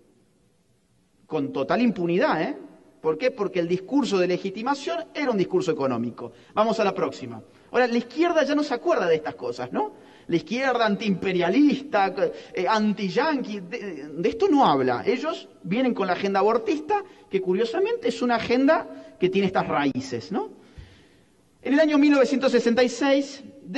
Con total impunidad, ¿eh? ¿Por qué? Porque el discurso de legitimación era un discurso económico. Vamos a la próxima. Ahora, la izquierda ya no se acuerda de estas cosas, ¿no? La izquierda antiimperialista, anti-yanqui, de esto no habla. Ellos vienen con la agenda abortista, que curiosamente es una agenda que tiene estas raíces, ¿no? En el año 1966,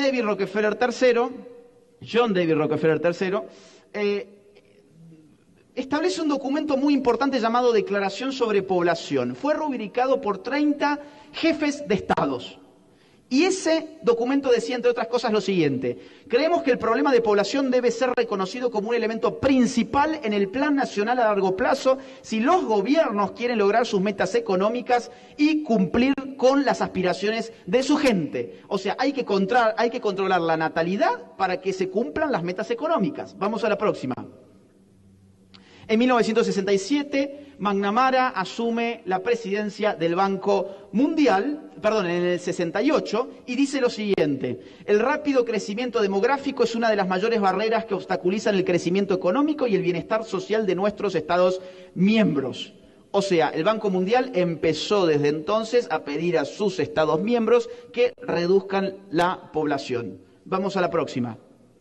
John David Rockefeller III, establece un documento muy importante llamado Declaración sobre Población. Fue rubricado por 30 jefes de estados. Y ese documento decía, entre otras cosas, lo siguiente: creemos que el problema de población debe ser reconocido como un elemento principal en el Plan Nacional a largo plazo si los gobiernos quieren lograr sus metas económicas y cumplir con las aspiraciones de su gente. O sea, hay que controlar la natalidad para que se cumplan las metas económicas. Vamos a la próxima. En 1967, McNamara asume la presidencia del Banco Mundial, en el 68, y dice lo siguiente: el rápido crecimiento demográfico es una de las mayores barreras que obstaculizan el crecimiento económico y el bienestar social de nuestros Estados miembros. O sea, el Banco Mundial empezó desde entonces a pedir a sus Estados miembros que reduzcan la población. Vamos a la próxima.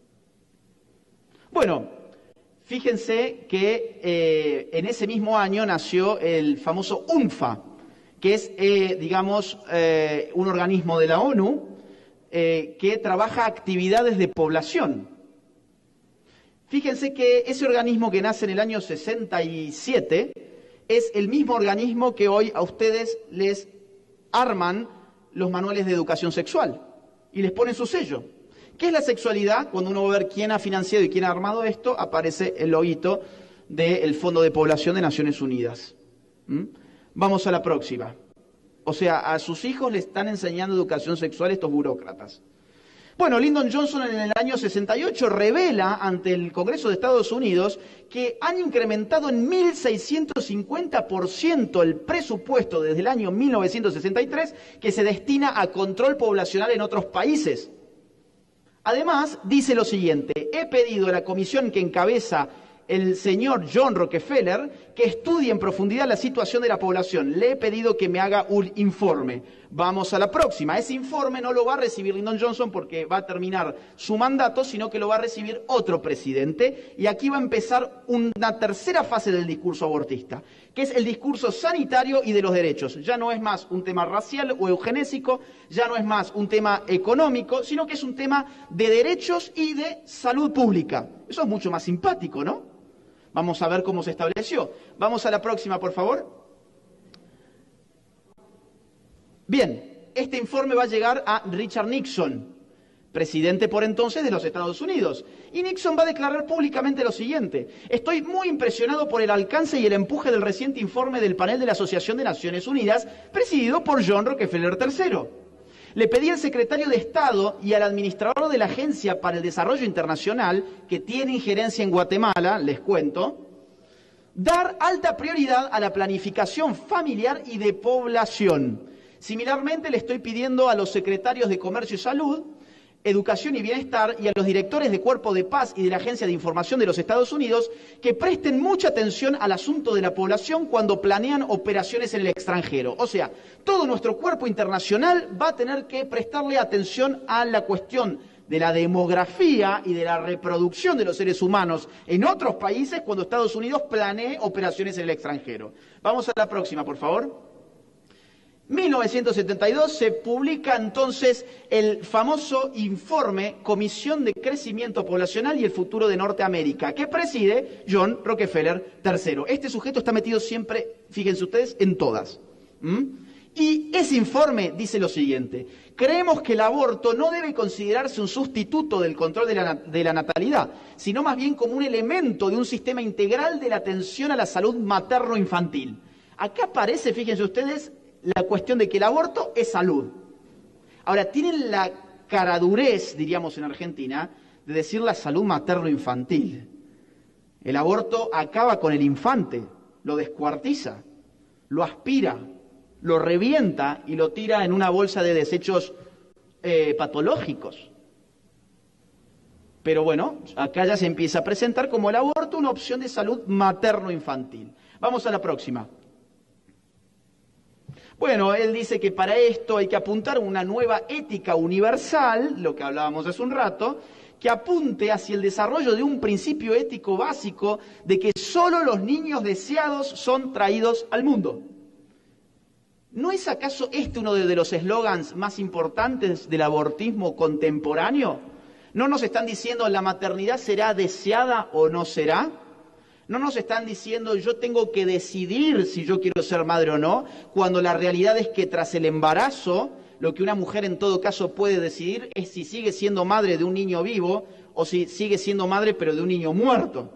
Bueno, fíjense que en ese mismo año nació el famoso UNFPA, que es, un organismo de la ONU que trabaja actividades de población. Fíjense que ese organismo, que nace en el año 67, es el mismo organismo que hoy a ustedes les arman los manuales de educación sexual y les ponen su sello. ¿Qué es la sexualidad? Cuando uno va a ver quién ha financiado y quién ha armado esto, aparece el loguito del Fondo de Población de Naciones Unidas. Vamos a la próxima. O sea, a sus hijos le están enseñando educación sexual estos burócratas. Bueno, Lyndon Johnson en el año 68 revela ante el Congreso de Estados Unidos que han incrementado en 1.650% el presupuesto desde el año 1963 que se destina a control poblacional en otros países. Además, dice lo siguiente: he pedido a la comisión que encabeza el señor John Rockefeller que estudie en profundidad la situación de la población. Le he pedido que me haga un informe. Vamos a la próxima. Ese informe no lo va a recibir Lyndon Johnson porque va a terminar su mandato, sino que lo va a recibir otro presidente. Y aquí va a empezar una tercera fase del discurso abortista, que es el discurso sanitario y de los derechos. Ya no es más un tema racial o eugenésico, ya no es más un tema económico, sino que es un tema de derechos y de salud pública. Eso es mucho más simpático, ¿no? Vamos a ver cómo se estableció. Vamos a la próxima, por favor. Bien, este informe va a llegar a Richard Nixon, presidente por entonces de los Estados Unidos. Y Nixon va a declarar públicamente lo siguiente: estoy muy impresionado por el alcance y el empuje del reciente informe del panel de la Asociación de Naciones Unidas, presidido por John Rockefeller III. Le pedí al secretario de Estado y al administrador de la Agencia para el Desarrollo Internacional, que tiene injerencia en Guatemala, les cuento, dar alta prioridad a la planificación familiar y de población. Similarmente, le estoy pidiendo a los secretarios de Comercio y Salud, Educación y Bienestar y a los directores de Cuerpo de Paz y de la Agencia de Información de los Estados Unidos que presten mucha atención al asunto de la población cuando planean operaciones en el extranjero. O sea, todo nuestro cuerpo internacional va a tener que prestarle atención a la cuestión de la demografía y de la reproducción de los seres humanos en otros países cuando Estados Unidos planee operaciones en el extranjero. Vamos a la próxima, por favor. 1972 se publica entonces el famoso informe Comisión de Crecimiento Poblacional y el Futuro de Norteamérica, que preside John Rockefeller III. Este sujeto está metido siempre, fíjense ustedes, en todas. Y ese informe dice lo siguiente: creemos que el aborto no debe considerarse un sustituto del control de la natalidad, sino más bien como un elemento de un sistema integral de la atención a la salud materno-infantil. Acá aparece, fíjense ustedes, la cuestión de que el aborto es salud. Ahora, tienen la caradurez, diríamos en Argentina, de decir la salud materno-infantil. El aborto acaba con el infante, lo descuartiza, lo aspira, lo revienta y lo tira en una bolsa de desechos patológicos. Pero bueno, acá ya se empieza a presentar como el aborto una opción de salud materno-infantil. Vamos a la próxima. Bueno, él dice que para esto hay que apuntar a una nueva ética universal, lo que hablábamos hace un rato, que apunte hacia el desarrollo de un principio ético básico de que solo los niños deseados son traídos al mundo. ¿No es acaso este uno de los eslogans más importantes del abortismo contemporáneo? ¿No nos están diciendo la maternidad será deseada o no será? ¿No nos están diciendo yo tengo que decidir si yo quiero ser madre o no? Cuando la realidad es que tras el embarazo, lo que una mujer en todo caso puede decidir es si sigue siendo madre de un niño vivo o si sigue siendo madre pero de un niño muerto.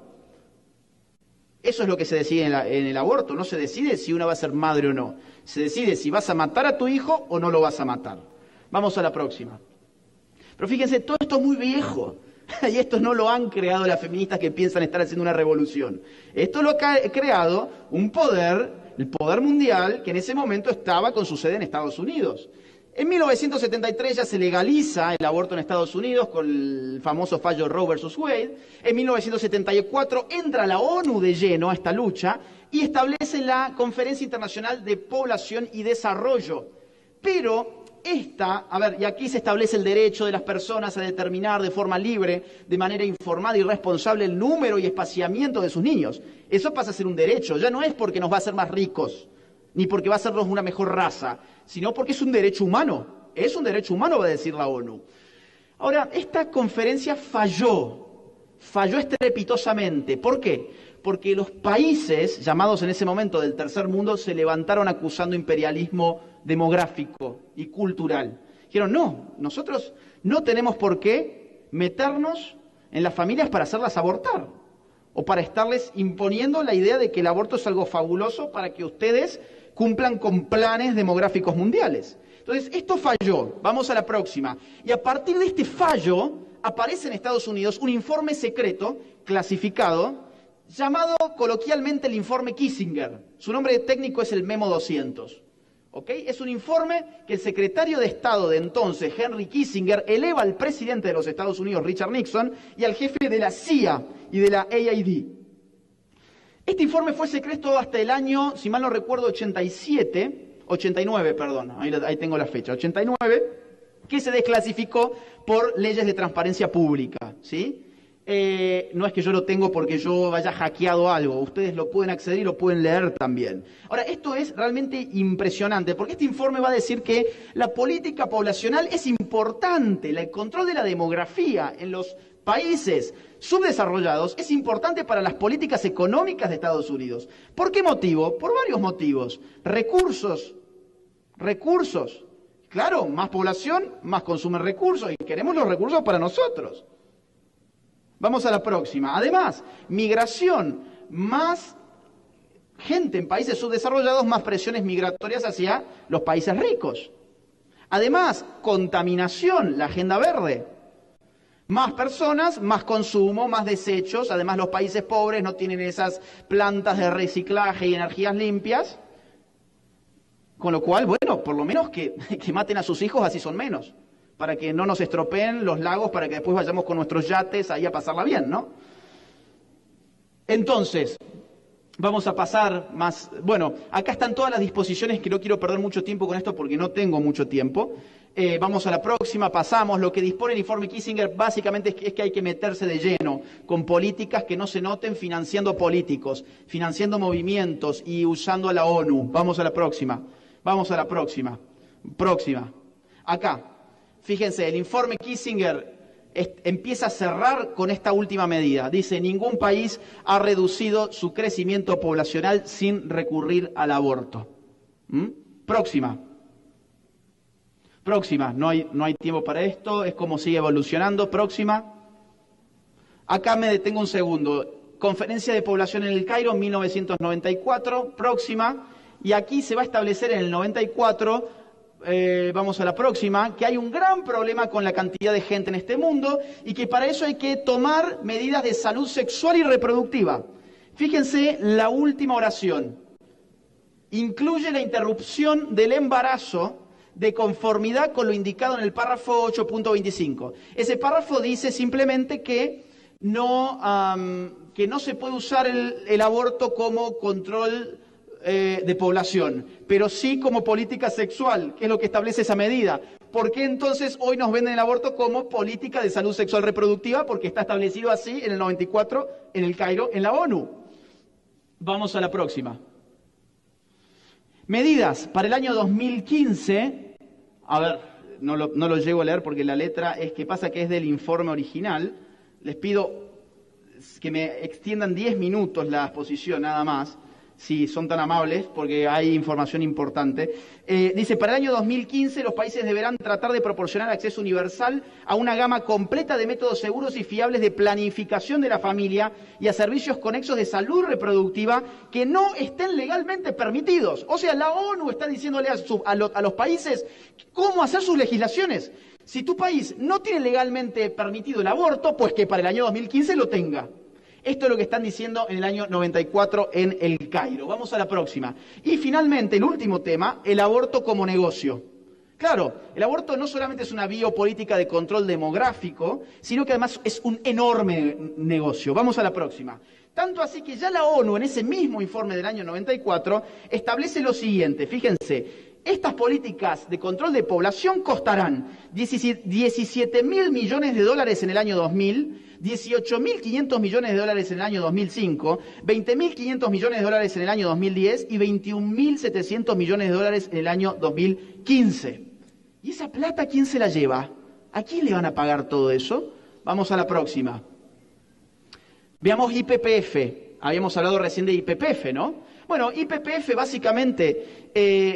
Eso es lo que se decide en el aborto. No se decide si una va a ser madre o no. Se decide si vas a matar a tu hijo o no lo vas a matar. Vamos a la próxima. Pero fíjense, todo esto es muy viejo. Y esto no lo han creado las feministas que piensan estar haciendo una revolución. Esto lo ha creado un poder, el poder mundial, que en ese momento estaba con su sede en Estados Unidos. En 1973 ya se legaliza el aborto en Estados Unidos con el famoso fallo Roe versus Wade. En 1974 entra la ONU de lleno a esta lucha y establece la Conferencia Internacional de Población y Desarrollo. Pero y aquí se establece el derecho de las personas a determinar de forma libre, de manera informada y responsable el número y espaciamiento de sus niños. Eso pasa a ser un derecho, ya no es porque nos va a hacer más ricos, ni porque va a hacernos una mejor raza, sino porque es un derecho humano. Es un derecho humano, va a decir la ONU. Ahora, esta conferencia falló estrepitosamente. ¿Por qué? Porque los países, llamados en ese momento del tercer mundo, se levantaron acusando imperialismo demográfico y cultural. Dijeron, no, nosotros no tenemos por qué meternos en las familias para hacerlas abortar o para estarles imponiendo la idea de que el aborto es algo fabuloso para que ustedes cumplan con planes demográficos mundiales. Entonces, esto falló. Vamos a la próxima. Y a partir de este fallo, aparece en Estados Unidos un informe secreto, clasificado, llamado coloquialmente el informe Kissinger. Su nombre técnico es el Memo 200. ¿Okay? Es un informe que el secretario de Estado de entonces, Henry Kissinger, eleva al presidente de los Estados Unidos, Richard Nixon, y al jefe de la CIA y de la AID. Este informe fue secreto hasta el año, si mal no recuerdo, 89, perdón, ahí tengo la fecha, 89, que se desclasificó por leyes de transparencia pública, ¿sí? No es que yo lo tengo porque yo haya hackeado algo, ustedes lo pueden acceder y lo pueden leer también. Ahora, esto es realmente impresionante, porque este informe va a decir que la política poblacional es importante, el control de la demografía en los países subdesarrollados es importante para las políticas económicas de Estados Unidos. ¿Por qué motivo? Por varios motivos. Recursos. Claro, más población, más consumen recursos, y queremos los recursos para nosotros. Vamos a la próxima. Además, migración, más gente en países subdesarrollados, más presiones migratorias hacia los países ricos. Además, contaminación, la agenda verde. Más personas, más consumo, más desechos. Además, los países pobres no tienen esas plantas de reciclaje y energías limpias. Con lo cual, bueno, por lo menos que maten a sus hijos, así son menos. Para que no nos estropeen los lagos, para que después vayamos con nuestros yates ahí a pasarla bien, ¿no? Entonces, vamos a pasar más... Bueno, acá están todas las disposiciones, que no quiero perder mucho tiempo con esto porque no tengo mucho tiempo. Vamos a la próxima, pasamos. Lo que dispone el informe Kissinger básicamente es que hay que meterse de lleno con políticas que no se noten financiando políticos, financiando movimientos y usando a la ONU. Vamos a la próxima. Próxima. Acá. Fíjense, el informe Kissinger empieza a cerrar con esta última medida. Dice, ningún país ha reducido su crecimiento poblacional sin recurrir al aborto. Próxima. No hay tiempo para esto, es como sigue evolucionando. Próxima. Acá me detengo un segundo. Conferencia de Población en el Cairo, 1994. Próxima. Y aquí se va a establecer en el 94... vamos a la próxima, que hay un gran problema con la cantidad de gente en este mundo y que para eso hay que tomar medidas de salud sexual y reproductiva. Fíjense la última oración. Incluye la interrupción del embarazo de conformidad con lo indicado en el párrafo 8.25. Ese párrafo dice simplemente que no se puede usar el aborto como control de población, pero sí como política sexual, que es lo que establece esa medida. ¿Por qué entonces hoy nos venden el aborto como política de salud sexual reproductiva? Porque está establecido así en el 94 en el Cairo, en la ONU. Vamos a la próxima. Medidas para el año 2015. A ver, no lo llego a leer porque la letra es que pasa que es del informe original. Les pido que me extiendan 10 minutos la exposición nada más, si son tan amables, porque hay información importante. Dice, para el año 2015 los países deberán tratar de proporcionar acceso universal a una gama completa de métodos seguros y fiables de planificación de la familia y a servicios conexos de salud reproductiva que no estén legalmente permitidos. O sea, la ONU está diciéndole a los países cómo hacer sus legislaciones. Si tu país no tiene legalmente permitido el aborto, pues que para el año 2015 lo tenga. Esto es lo que están diciendo en el año 94 en el Cairo. Vamos a la próxima. Y finalmente, el último tema, el aborto como negocio. Claro, el aborto no solamente es una biopolítica de control demográfico, sino que además es un enorme negocio. Vamos a la próxima. Tanto así que ya la ONU, en ese mismo informe del año 94, establece lo siguiente. Fíjense, estas políticas de control de población costarán 17.000 millones de dólares en el año 2000, 18.500 millones de dólares en el año 2005, 20.500 millones de dólares en el año 2010 y 21.700 millones de dólares en el año 2015. ¿Y esa plata quién se la lleva? ¿A quién le van a pagar todo eso? Vamos a la próxima. Veamos IPPF. Habíamos hablado recién de IPPF, ¿no? Bueno, IPPF básicamente,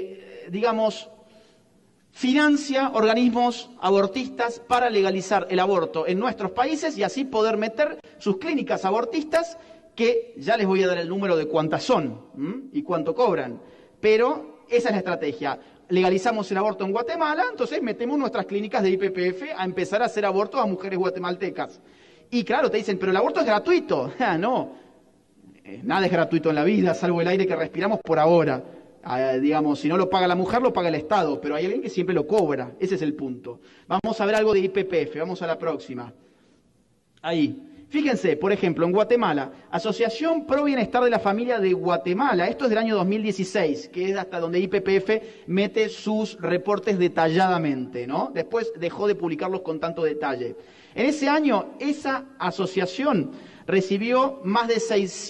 financia organismos abortistas para legalizar el aborto en nuestros países y así poder meter sus clínicas abortistas, que ya les voy a dar el número de cuántas son y cuánto cobran. Pero esa es la estrategia. Legalizamos el aborto en Guatemala, entonces metemos nuestras clínicas de IPPF a empezar a hacer abortos a mujeres guatemaltecas. Y claro, te dicen, pero el aborto es gratuito. No, nada es gratuito en la vida, salvo el aire que respiramos por ahora. Si no lo paga la mujer, lo paga el Estado, pero hay alguien que siempre lo cobra. Ese es el punto. Vamos a ver algo de IPPF, vamos a la próxima. Ahí. Fíjense, por ejemplo, en Guatemala, Asociación Pro Bienestar de la Familia de Guatemala, esto es del año 2016, que es hasta donde IPPF mete sus reportes detalladamente, ¿no? Después dejó de publicarlos con tanto detalle. En ese año, esa asociación recibió más de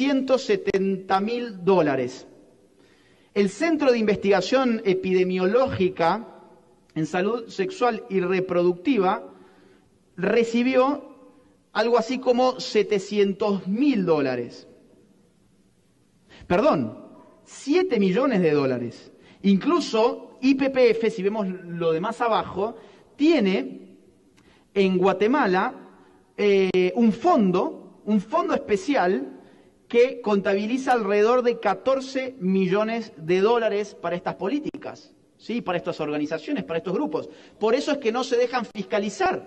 $670.000. El Centro de Investigación Epidemiológica en Salud Sexual y Reproductiva recibió algo así como $700.000. Perdón, $7 millones. Incluso IPPF, si vemos lo de más abajo, tiene en Guatemala un fondo especial que contabiliza alrededor de $14 millones para estas políticas, ¿sí? Para estas organizaciones, para estos grupos. Por eso es que no se dejan fiscalizar.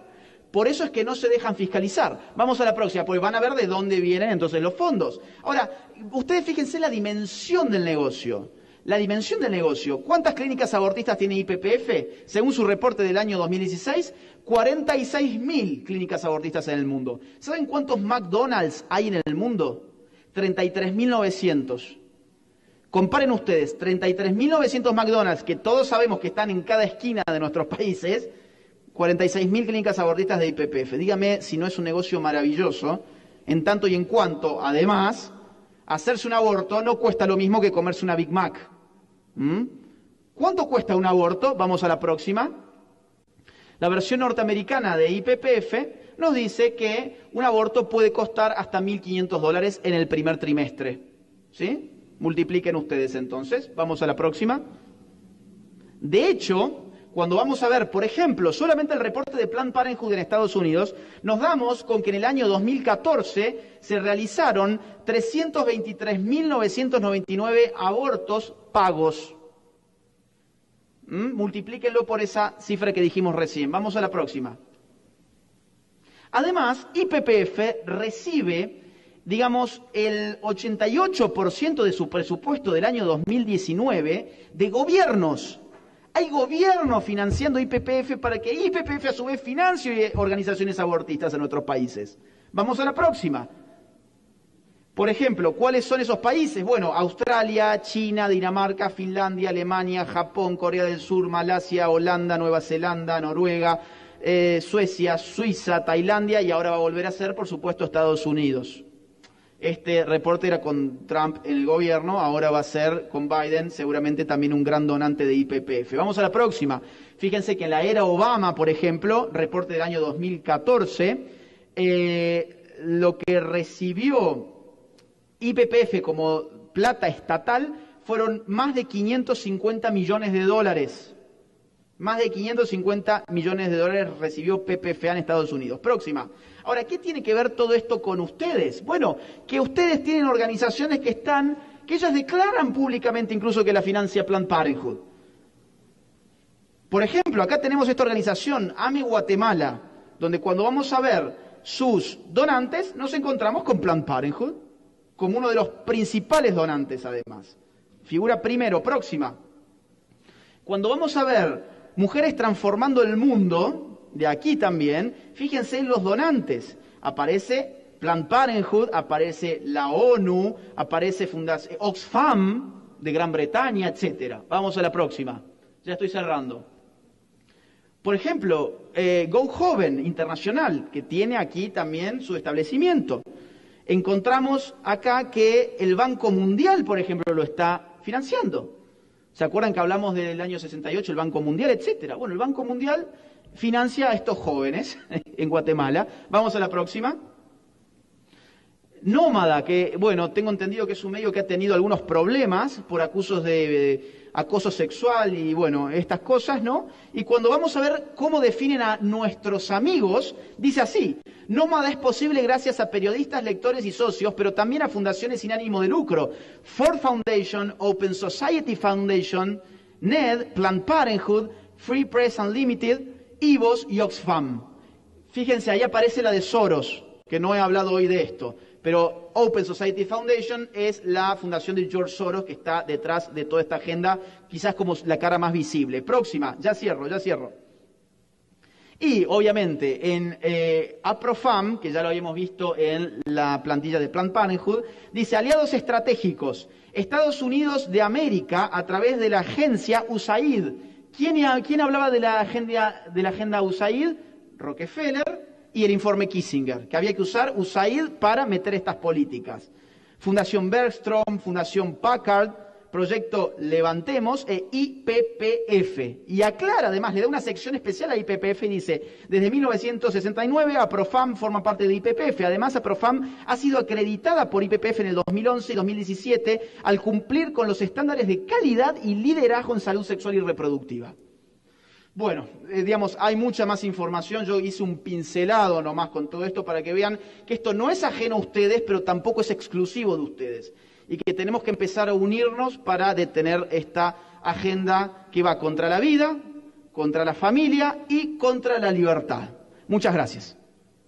Vamos a la próxima, porque van a ver de dónde vienen entonces los fondos. Ahora, ustedes fíjense la dimensión del negocio. ¿Cuántas clínicas abortistas tiene IPPF? Según su reporte del año 2016, 46.000 clínicas abortistas en el mundo. ¿Saben cuántos McDonald's hay en el mundo? 33.900. Comparen ustedes, 33.900 McDonald's, que todos sabemos que están en cada esquina de nuestros países, 46.000 clínicas abortistas de IPPF. Dígame si no es un negocio maravilloso, en tanto y en cuanto, además, hacerse un aborto no cuesta lo mismo que comerse una Big Mac. ¿Cuánto cuesta un aborto? Vamos a la próxima. La versión norteamericana de IPPF nos dice que un aborto puede costar hasta $1.500 en el primer trimestre. ¿Sí? Multipliquen ustedes entonces. Vamos a la próxima. De hecho, cuando vamos a ver, por ejemplo, solamente el reporte de Planned Parenthood en Estados Unidos, nos damos con que en el año 2014 se realizaron 323.999 abortos pagos. Multiplíquenlo por esa cifra que dijimos recién. Vamos a la próxima. Además, IPPF recibe, el 88% de su presupuesto del año 2019 de gobiernos. Hay gobiernos financiando IPPF para que IPPF a su vez financie organizaciones abortistas en otros países. Vamos a la próxima. Por ejemplo, ¿cuáles son esos países? Bueno, Australia, China, Dinamarca, Finlandia, Alemania, Japón, Corea del Sur, Malasia, Holanda, Nueva Zelanda, Noruega, Suecia, Suiza, Tailandia y ahora va a volver a ser, por supuesto, Estados Unidos. Este reporte era con Trump en el gobierno, ahora va a ser con Biden, seguramente también un gran donante de YPF. Vamos a la próxima. Fíjense que en la era Obama, por ejemplo, reporte del año 2014, lo que recibió YPF como plata estatal fueron más de 550 millones de dólares. Más de 550 millones de dólares recibió PPFA en Estados Unidos. Próxima. Ahora, ¿qué tiene que ver todo esto con ustedes? Bueno, que ustedes tienen organizaciones que ellas declaran públicamente incluso que la financia Planned Parenthood. Por ejemplo, acá tenemos esta organización, AME Guatemala, donde cuando vamos a ver sus donantes, nos encontramos con Planned Parenthood, como uno de los principales donantes además. Figura primero, próxima. Cuando vamos a ver Mujeres Transformando el Mundo, de aquí también, fíjense en los donantes. Aparece Planned Parenthood, aparece la ONU, aparece Oxfam de Gran Bretaña, etc. Vamos a la próxima. Ya estoy cerrando. Por ejemplo, Go Joven Internacional, que tiene aquí también su establecimiento. Encontramos acá que el Banco Mundial, por ejemplo, lo está financiando. ¿Se acuerdan que hablamos del año 68, el Banco Mundial, etcétera? Bueno, el Banco Mundial financia a estos jóvenes en Guatemala. Vamos a la próxima. Nómada, que, bueno, tengo entendido que es un medio que ha tenido algunos problemas por acusos de acoso sexual y, bueno, estas cosas, ¿no? Y cuando vamos a ver cómo definen a nuestros amigos, dice así: Nómada es posible gracias a periodistas, lectores y socios, pero también a fundaciones sin ánimo de lucro. Ford Foundation, Open Society Foundation, NED, Planned Parenthood, Free Press Unlimited, IVOS y Oxfam. Fíjense, ahí aparece la de Soros, que no he hablado hoy de esto. Pero Open Society Foundation es la fundación de George Soros que está detrás de toda esta agenda, quizás como la cara más visible. Próxima, ya cierro. Y obviamente en APROFAM, que ya lo habíamos visto en la plantilla de Planned Parenthood, dice aliados estratégicos, Estados Unidos de América a través de la agencia USAID. ¿Quién hablaba de la agenda USAID? Rockefeller y el informe Kissinger, que había que usar USAID para meter estas políticas. Fundación Bergstrom, Fundación Packard, Proyecto Levantemos e YPF. Y aclara, además, le da una sección especial a YPF y dice, desde 1969 APROFAM forma parte de YPF. Además, APROFAM ha sido acreditada por YPF en el 2011 y 2017 al cumplir con los estándares de calidad y liderazgo en salud sexual y reproductiva. Bueno, digamos, hay mucha más información. Yo hice un pincelado nomás con todo esto para que vean que esto no es ajeno a ustedes, pero tampoco es exclusivo de ustedes. Y que tenemos que empezar a unirnos para detener esta agenda que va contra la vida, contra la familia y contra la libertad. Muchas gracias.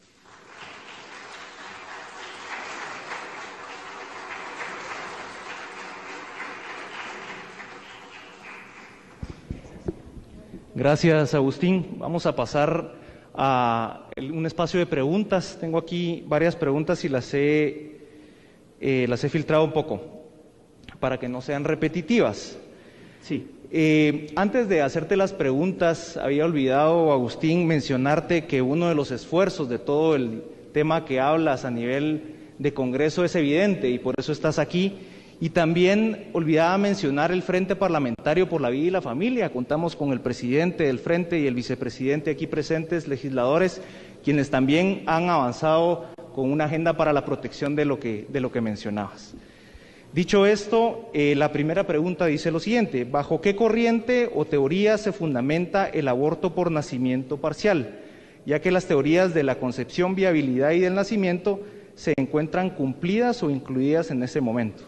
Gracias, Agustín. Vamos a pasar a un espacio de preguntas. Tengo aquí varias preguntas y las he filtrado un poco para que no sean repetitivas. Sí. Antes de hacerte las preguntas, había olvidado, Agustín, mencionarte que uno de los esfuerzos de todo el tema que hablas a nivel de Congreso es evidente y por eso estás aquí. Y también olvidaba mencionar el Frente Parlamentario por la Vida y la Familia. Contamos con el presidente del Frente y el vicepresidente aquí presentes, legisladores, quienes también han avanzado con una agenda para la protección de lo que mencionabas. Dicho esto, la primera pregunta dice lo siguiente: ¿bajo qué corriente o teoría se fundamenta el aborto por nacimiento parcial? Ya que las teorías de la concepción, viabilidad y del nacimiento se encuentran cumplidas o incluidas en ese momento.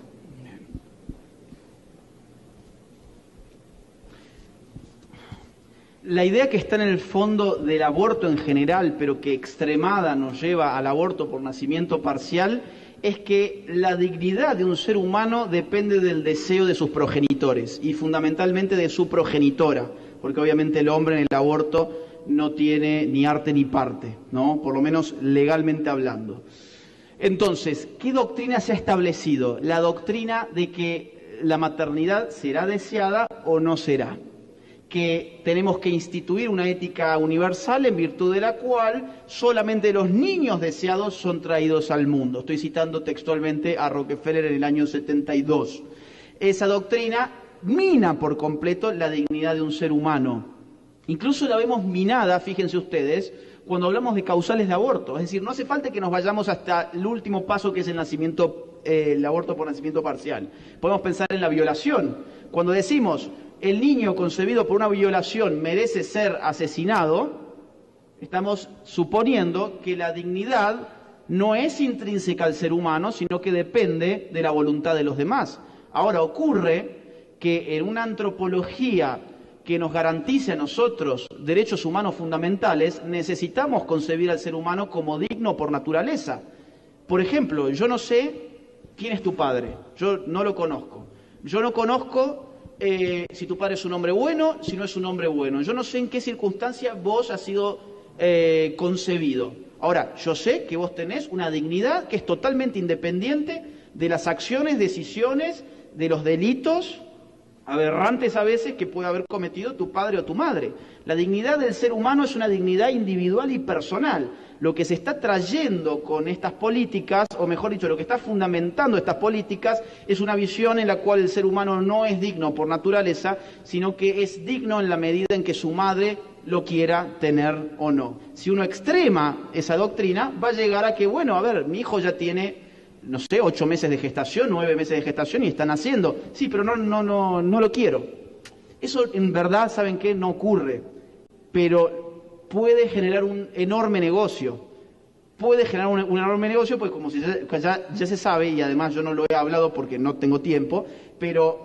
La idea que está en el fondo del aborto en general, pero que extremada nos lleva al aborto por nacimiento parcial, es que la dignidad de un ser humano depende del deseo de sus progenitores y fundamentalmente de su progenitora, porque obviamente el hombre en el aborto no tiene ni arte ni parte, ¿no? Por lo menos legalmente hablando. Entonces, ¿qué doctrina se ha establecido? La doctrina de que la maternidad será deseada o no será. Que tenemos que instituir una ética universal en virtud de la cual solamente los niños deseados son traídos al mundo. Estoy citando textualmente a Rockefeller en el año 72. Esa doctrina mina por completo la dignidad de un ser humano. Incluso la vemos minada, fíjense ustedes, cuando hablamos de causales de aborto. Es decir, no hace falta que nos vayamos hasta el último paso, que es el aborto por nacimiento parcial. Podemos pensar en la violación. Cuando decimos el niño concebido por una violación merece ser asesinado, estamos suponiendo que la dignidad no es intrínseca al ser humano, sino que depende de la voluntad de los demás. Ahora ocurre que en una antropología que nos garantice a nosotros derechos humanos fundamentales, necesitamos concebir al ser humano como digno por naturaleza. Por ejemplo, yo no sé quién es tu padre, yo no lo conozco. Yo no conozco si tu padre es un hombre bueno, si no es un hombre bueno. Yo no sé en qué circunstancia vos has sido concebido. Ahora, yo sé que vos tenés una dignidad que es totalmente independiente de las acciones, decisiones, de los delitos aberrantes a veces que puede haber cometido tu padre o tu madre. La dignidad del ser humano es una dignidad individual y personal. Lo que se está trayendo con estas políticas, o mejor dicho, lo que está fundamentando estas políticas, es una visión en la cual el ser humano no es digno por naturaleza, sino que es digno en la medida en que su madre lo quiera tener o no. Si uno extrema esa doctrina, va a llegar a que, bueno, a ver, mi hijo ya tiene, no sé, 8 meses de gestación, 9 meses de gestación y están naciendo. Sí, pero no lo quiero. Eso en verdad, ¿saben qué? No ocurre. Pero puede generar un enorme negocio. Puede generar un enorme negocio, pues como ya se sabe, y además yo no lo he hablado porque no tengo tiempo, pero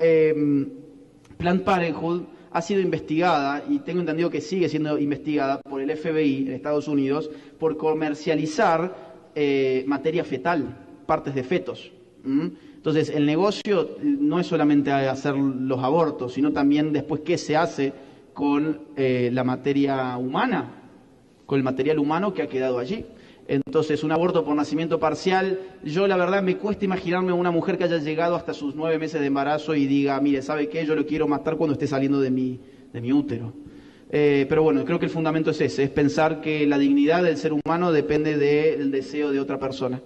Planned Parenthood ha sido investigada, y tengo entendido que sigue siendo investigada por el FBI en Estados Unidos, por comercializar materia fetal, partes de fetos. Entonces, el negocio no es solamente hacer los abortos, sino también después qué se hace con la materia humana, con el material humano que ha quedado allí. Entonces, un aborto por nacimiento parcial, yo la verdad me cuesta imaginarme a una mujer que haya llegado hasta sus 9 meses de embarazo y diga, mire, ¿sabe qué? Yo lo quiero matar cuando esté saliendo de mi útero. Pero bueno, creo que el fundamento es ese, es pensar que la dignidad del ser humano depende del deseo de otra persona.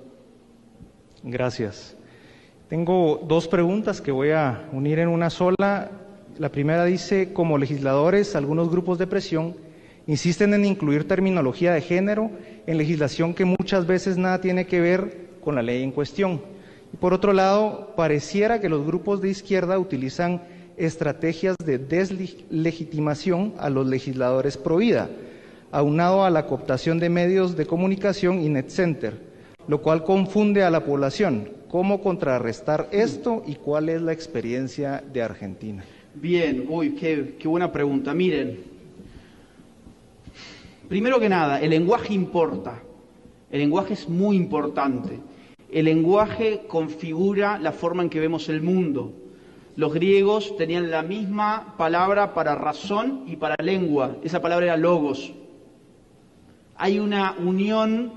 Gracias. Tengo 2 preguntas que voy a unir en una sola. La primera dice, como legisladores, algunos grupos de presión insisten en incluir terminología de género en legislación que muchas veces nada tiene que ver con la ley en cuestión. Y por otro lado, pareciera que los grupos de izquierda utilizan estrategias de deslegitimación a los legisladores pro vida, aunado a la cooptación de medios de comunicación y net center, lo cual confunde a la población. ¿Cómo contrarrestar esto y cuál es la experiencia de Argentina? Bien, qué buena pregunta. Miren, primero que nada, el lenguaje importa. El lenguaje es muy importante. El lenguaje configura la forma en que vemos el mundo. Los griegos tenían la misma palabra para razón y para lengua. Esa palabra era logos. Hay una unión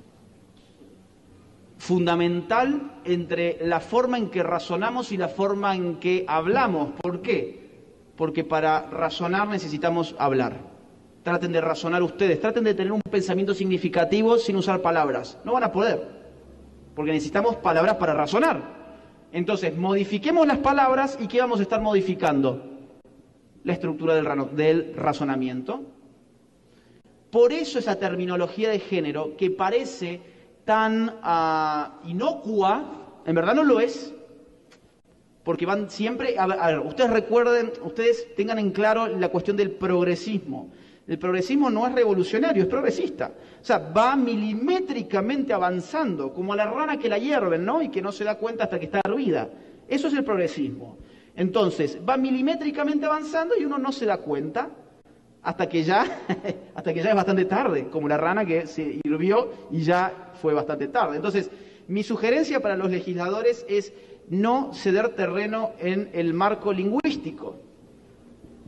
fundamental entre la forma en que razonamos y la forma en que hablamos. ¿Por qué? Porque para razonar necesitamos hablar. Traten de razonar ustedes, traten de tener un pensamiento significativo sin usar palabras. No van a poder, porque necesitamos palabras para razonar. Entonces, modifiquemos las palabras y ¿qué vamos a estar modificando? La estructura del razonamiento. Por eso esa terminología de género que parece tan inocua, en verdad no lo es, porque van siempre, a ver, ustedes recuerden, ustedes tengan en claro la cuestión del progresismo. El progresismo no es revolucionario, es progresista. O sea, va milimétricamente avanzando, como la rana que la hierven, ¿no? Y que no se da cuenta hasta que está hervida. Eso es el progresismo. Entonces, va milimétricamente avanzando y uno no se da cuenta hasta que ya es bastante tarde, como la rana que se hirvió y ya fue bastante tarde. Entonces, mi sugerencia para los legisladores es no ceder terreno en el marco lingüístico,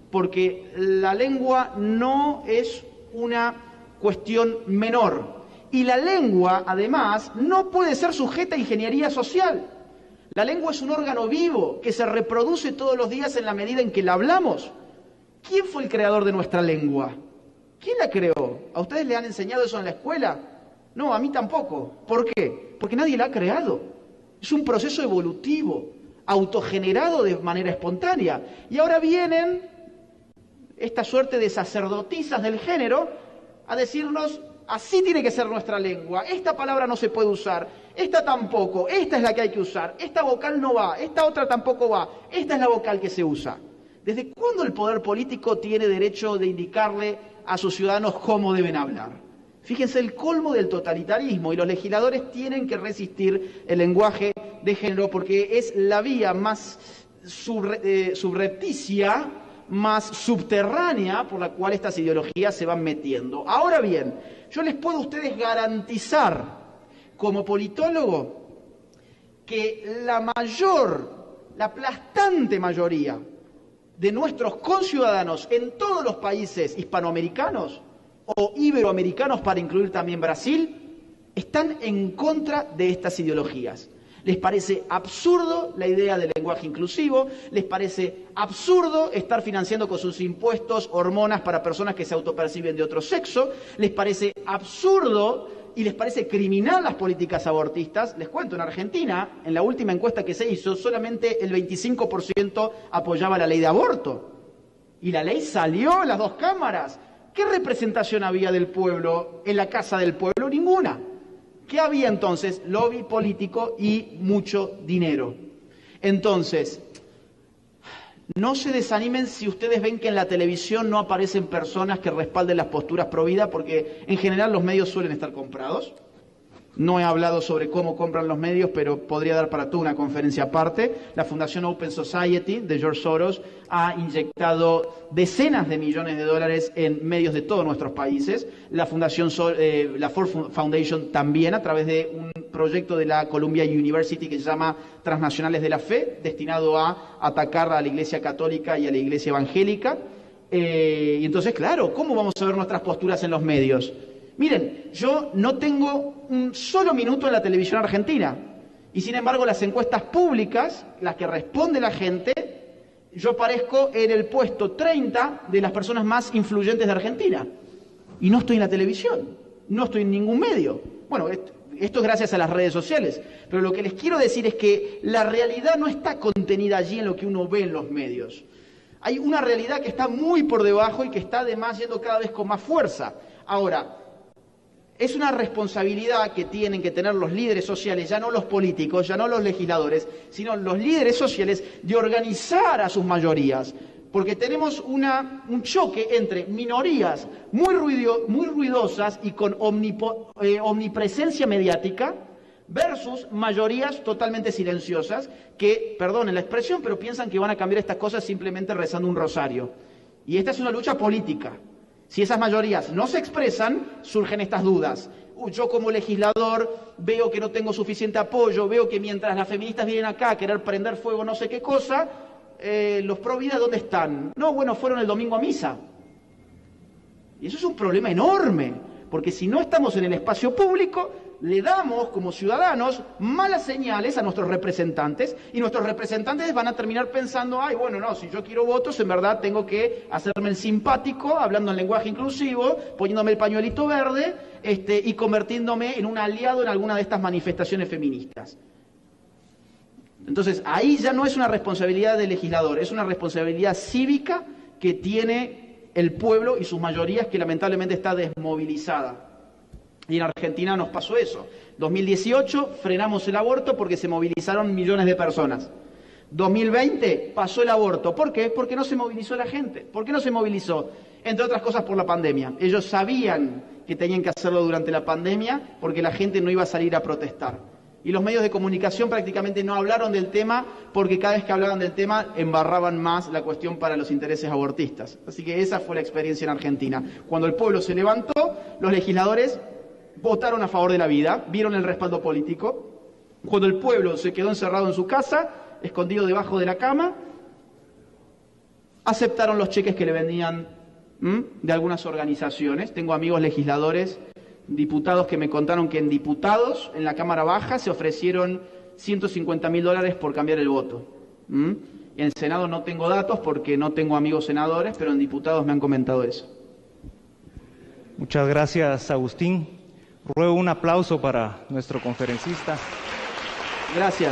porque la lengua no es una cuestión menor Y la lengua, además, no puede ser sujeta a ingeniería social. La lengua es un órgano vivo que se reproduce todos los días en la medida en que la hablamos. ¿Quién fue el creador de nuestra lengua? ¿Quién la creó? ¿A ustedes le han enseñado eso en la escuela? No, a mí tampoco. ¿Por qué? Porque nadie la ha creado. Es un proceso evolutivo, autogenerado de manera espontánea. Y ahora vienen esta suerte de sacerdotisas del género a decirnos: así tiene que ser nuestra lengua, esta palabra no se puede usar, esta tampoco, esta es la que hay que usar, esta vocal no va, esta otra tampoco va, esta es la vocal que se usa. ¿Desde cuándo el poder político tiene derecho de indicarle a sus ciudadanos cómo deben hablar? Fíjense el colmo del totalitarismo, y los legisladores tienen que resistir el lenguaje de género porque es la vía más subrepticia, más subterránea por la cual estas ideologías se van metiendo. Ahora bien, yo les puedo a ustedes garantizar, como politólogo, que la aplastante mayoría de nuestros conciudadanos en todos los países hispanoamericanos o iberoamericanos, para incluir también Brasil, están en contra de estas ideologías. Les parece absurdo la idea del lenguaje inclusivo, les parece absurdo estar financiando con sus impuestos hormonas para personas que se autoperciben de otro sexo, les parece absurdo y les parece criminal las políticas abortistas. Les cuento, en Argentina, en la última encuesta que se hizo, solamente el 25% apoyaba la ley de aborto. Y la ley salió en las dos cámaras. ¿Qué representación había del pueblo en la casa del pueblo? Ninguna. ¿Qué había entonces? Lobby político y mucho dinero. Entonces, no se desanimen si ustedes ven que en la televisión no aparecen personas que respalden las posturas pro vida, porque en general los medios suelen estar comprados. No he hablado sobre cómo compran los medios, pero podría dar para toda una conferencia aparte. La Fundación Open Society de George Soros ha inyectado decenas de millones de dólares en medios de todos nuestros países. La Fundación la Ford Foundation también, a través de un proyecto de la Columbia University que se llama Transnacionales de la Fe, destinado a atacar a la Iglesia Católica y a la Iglesia Evangélica. Y entonces, claro, ¿cómo vamos a ver nuestras posturas en los medios? Miren, yo no tengo un solo minuto en la televisión argentina y sin embargo las encuestas públicas, las que responde la gente, yo aparezco en el puesto 30 de las personas más influyentes de Argentina y no estoy en la televisión, no estoy en ningún medio. Bueno, esto es gracias a las redes sociales, pero lo que les quiero decir es que la realidad no está contenida allí en lo que uno ve en los medios. Hay una realidad que está muy por debajo y que está además yendo cada vez con más fuerza. Ahora, es una responsabilidad que tienen que tener los líderes sociales, ya no los políticos, ya no los legisladores, sino los líderes sociales, de organizar a sus mayorías. Porque tenemos un choque entre minorías muy ruidosas y con omnipresencia mediática versus mayorías totalmente silenciosas que, perdonen la expresión, pero piensan que van a cambiar estas cosas simplemente rezando un rosario. Y esta es una lucha política. Si esas mayorías no se expresan, surgen estas dudas. Yo como legislador veo que no tengo suficiente apoyo, veo que mientras las feministas vienen acá a querer prender fuego no sé qué cosa, los pro vida ¿dónde están? No, bueno, fueron el domingo a misa. Y eso es un problema enorme, porque si no estamos en el espacio público, le damos como ciudadanos malas señales a nuestros representantes y nuestros representantes van a terminar pensando, ay, bueno, no, si yo quiero votos, en verdad tengo que hacerme el simpático, hablando en lenguaje inclusivo, poniéndome el pañuelito verde y convirtiéndome en un aliado en alguna de estas manifestaciones feministas. Entonces, ahí ya no es una responsabilidad del legislador, es una responsabilidad cívica que tiene el pueblo y sus mayorías, que lamentablemente está desmovilizada. Y en Argentina nos pasó eso. 2018 frenamos el aborto porque se movilizaron millones de personas. 2020 pasó el aborto. ¿Por qué? Porque no se movilizó la gente. ¿Por qué no se movilizó? Entre otras cosas por la pandemia. Ellos sabían que tenían que hacerlo durante la pandemia porque la gente no iba a salir a protestar. Y los medios de comunicación prácticamente no hablaron del tema porque cada vez que hablaban del tema embarraban más la cuestión para los intereses abortistas. Así que esa fue la experiencia en Argentina. Cuando el pueblo se levantó, los legisladores votaron a favor de la vida, vieron el respaldo político. Cuando el pueblo se quedó encerrado en su casa, escondido debajo de la cama, aceptaron los cheques que le vendían de algunas organizaciones. Tengo amigos legisladores diputados que me contaron que en diputados, en la Cámara Baja, se ofrecieron $150.000 por cambiar el voto. En el Senado no tengo datos porque no tengo amigos senadores, pero en diputados me han comentado eso. Muchas gracias, Agustín. Ruego un aplauso para nuestro conferencista. Gracias.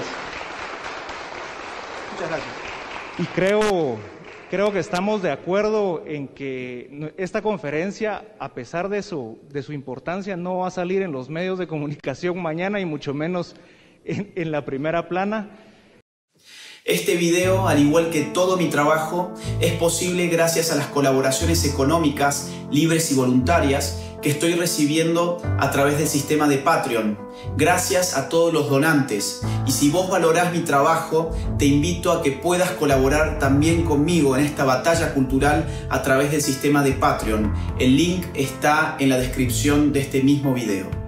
Muchas gracias. Y creo que estamos de acuerdo en que esta conferencia, a pesar de su importancia, no va a salir en los medios de comunicación mañana y mucho menos en la primera plana. Este video, al igual que todo mi trabajo, es posible gracias a las colaboraciones económicas, libres y voluntarias que estoy recibiendo a través del sistema de Patreon. Gracias a todos los donantes. Y si vos valorás mi trabajo, te invito a que puedas colaborar también conmigo en esta batalla cultural a través del sistema de Patreon. El link está en la descripción de este mismo video.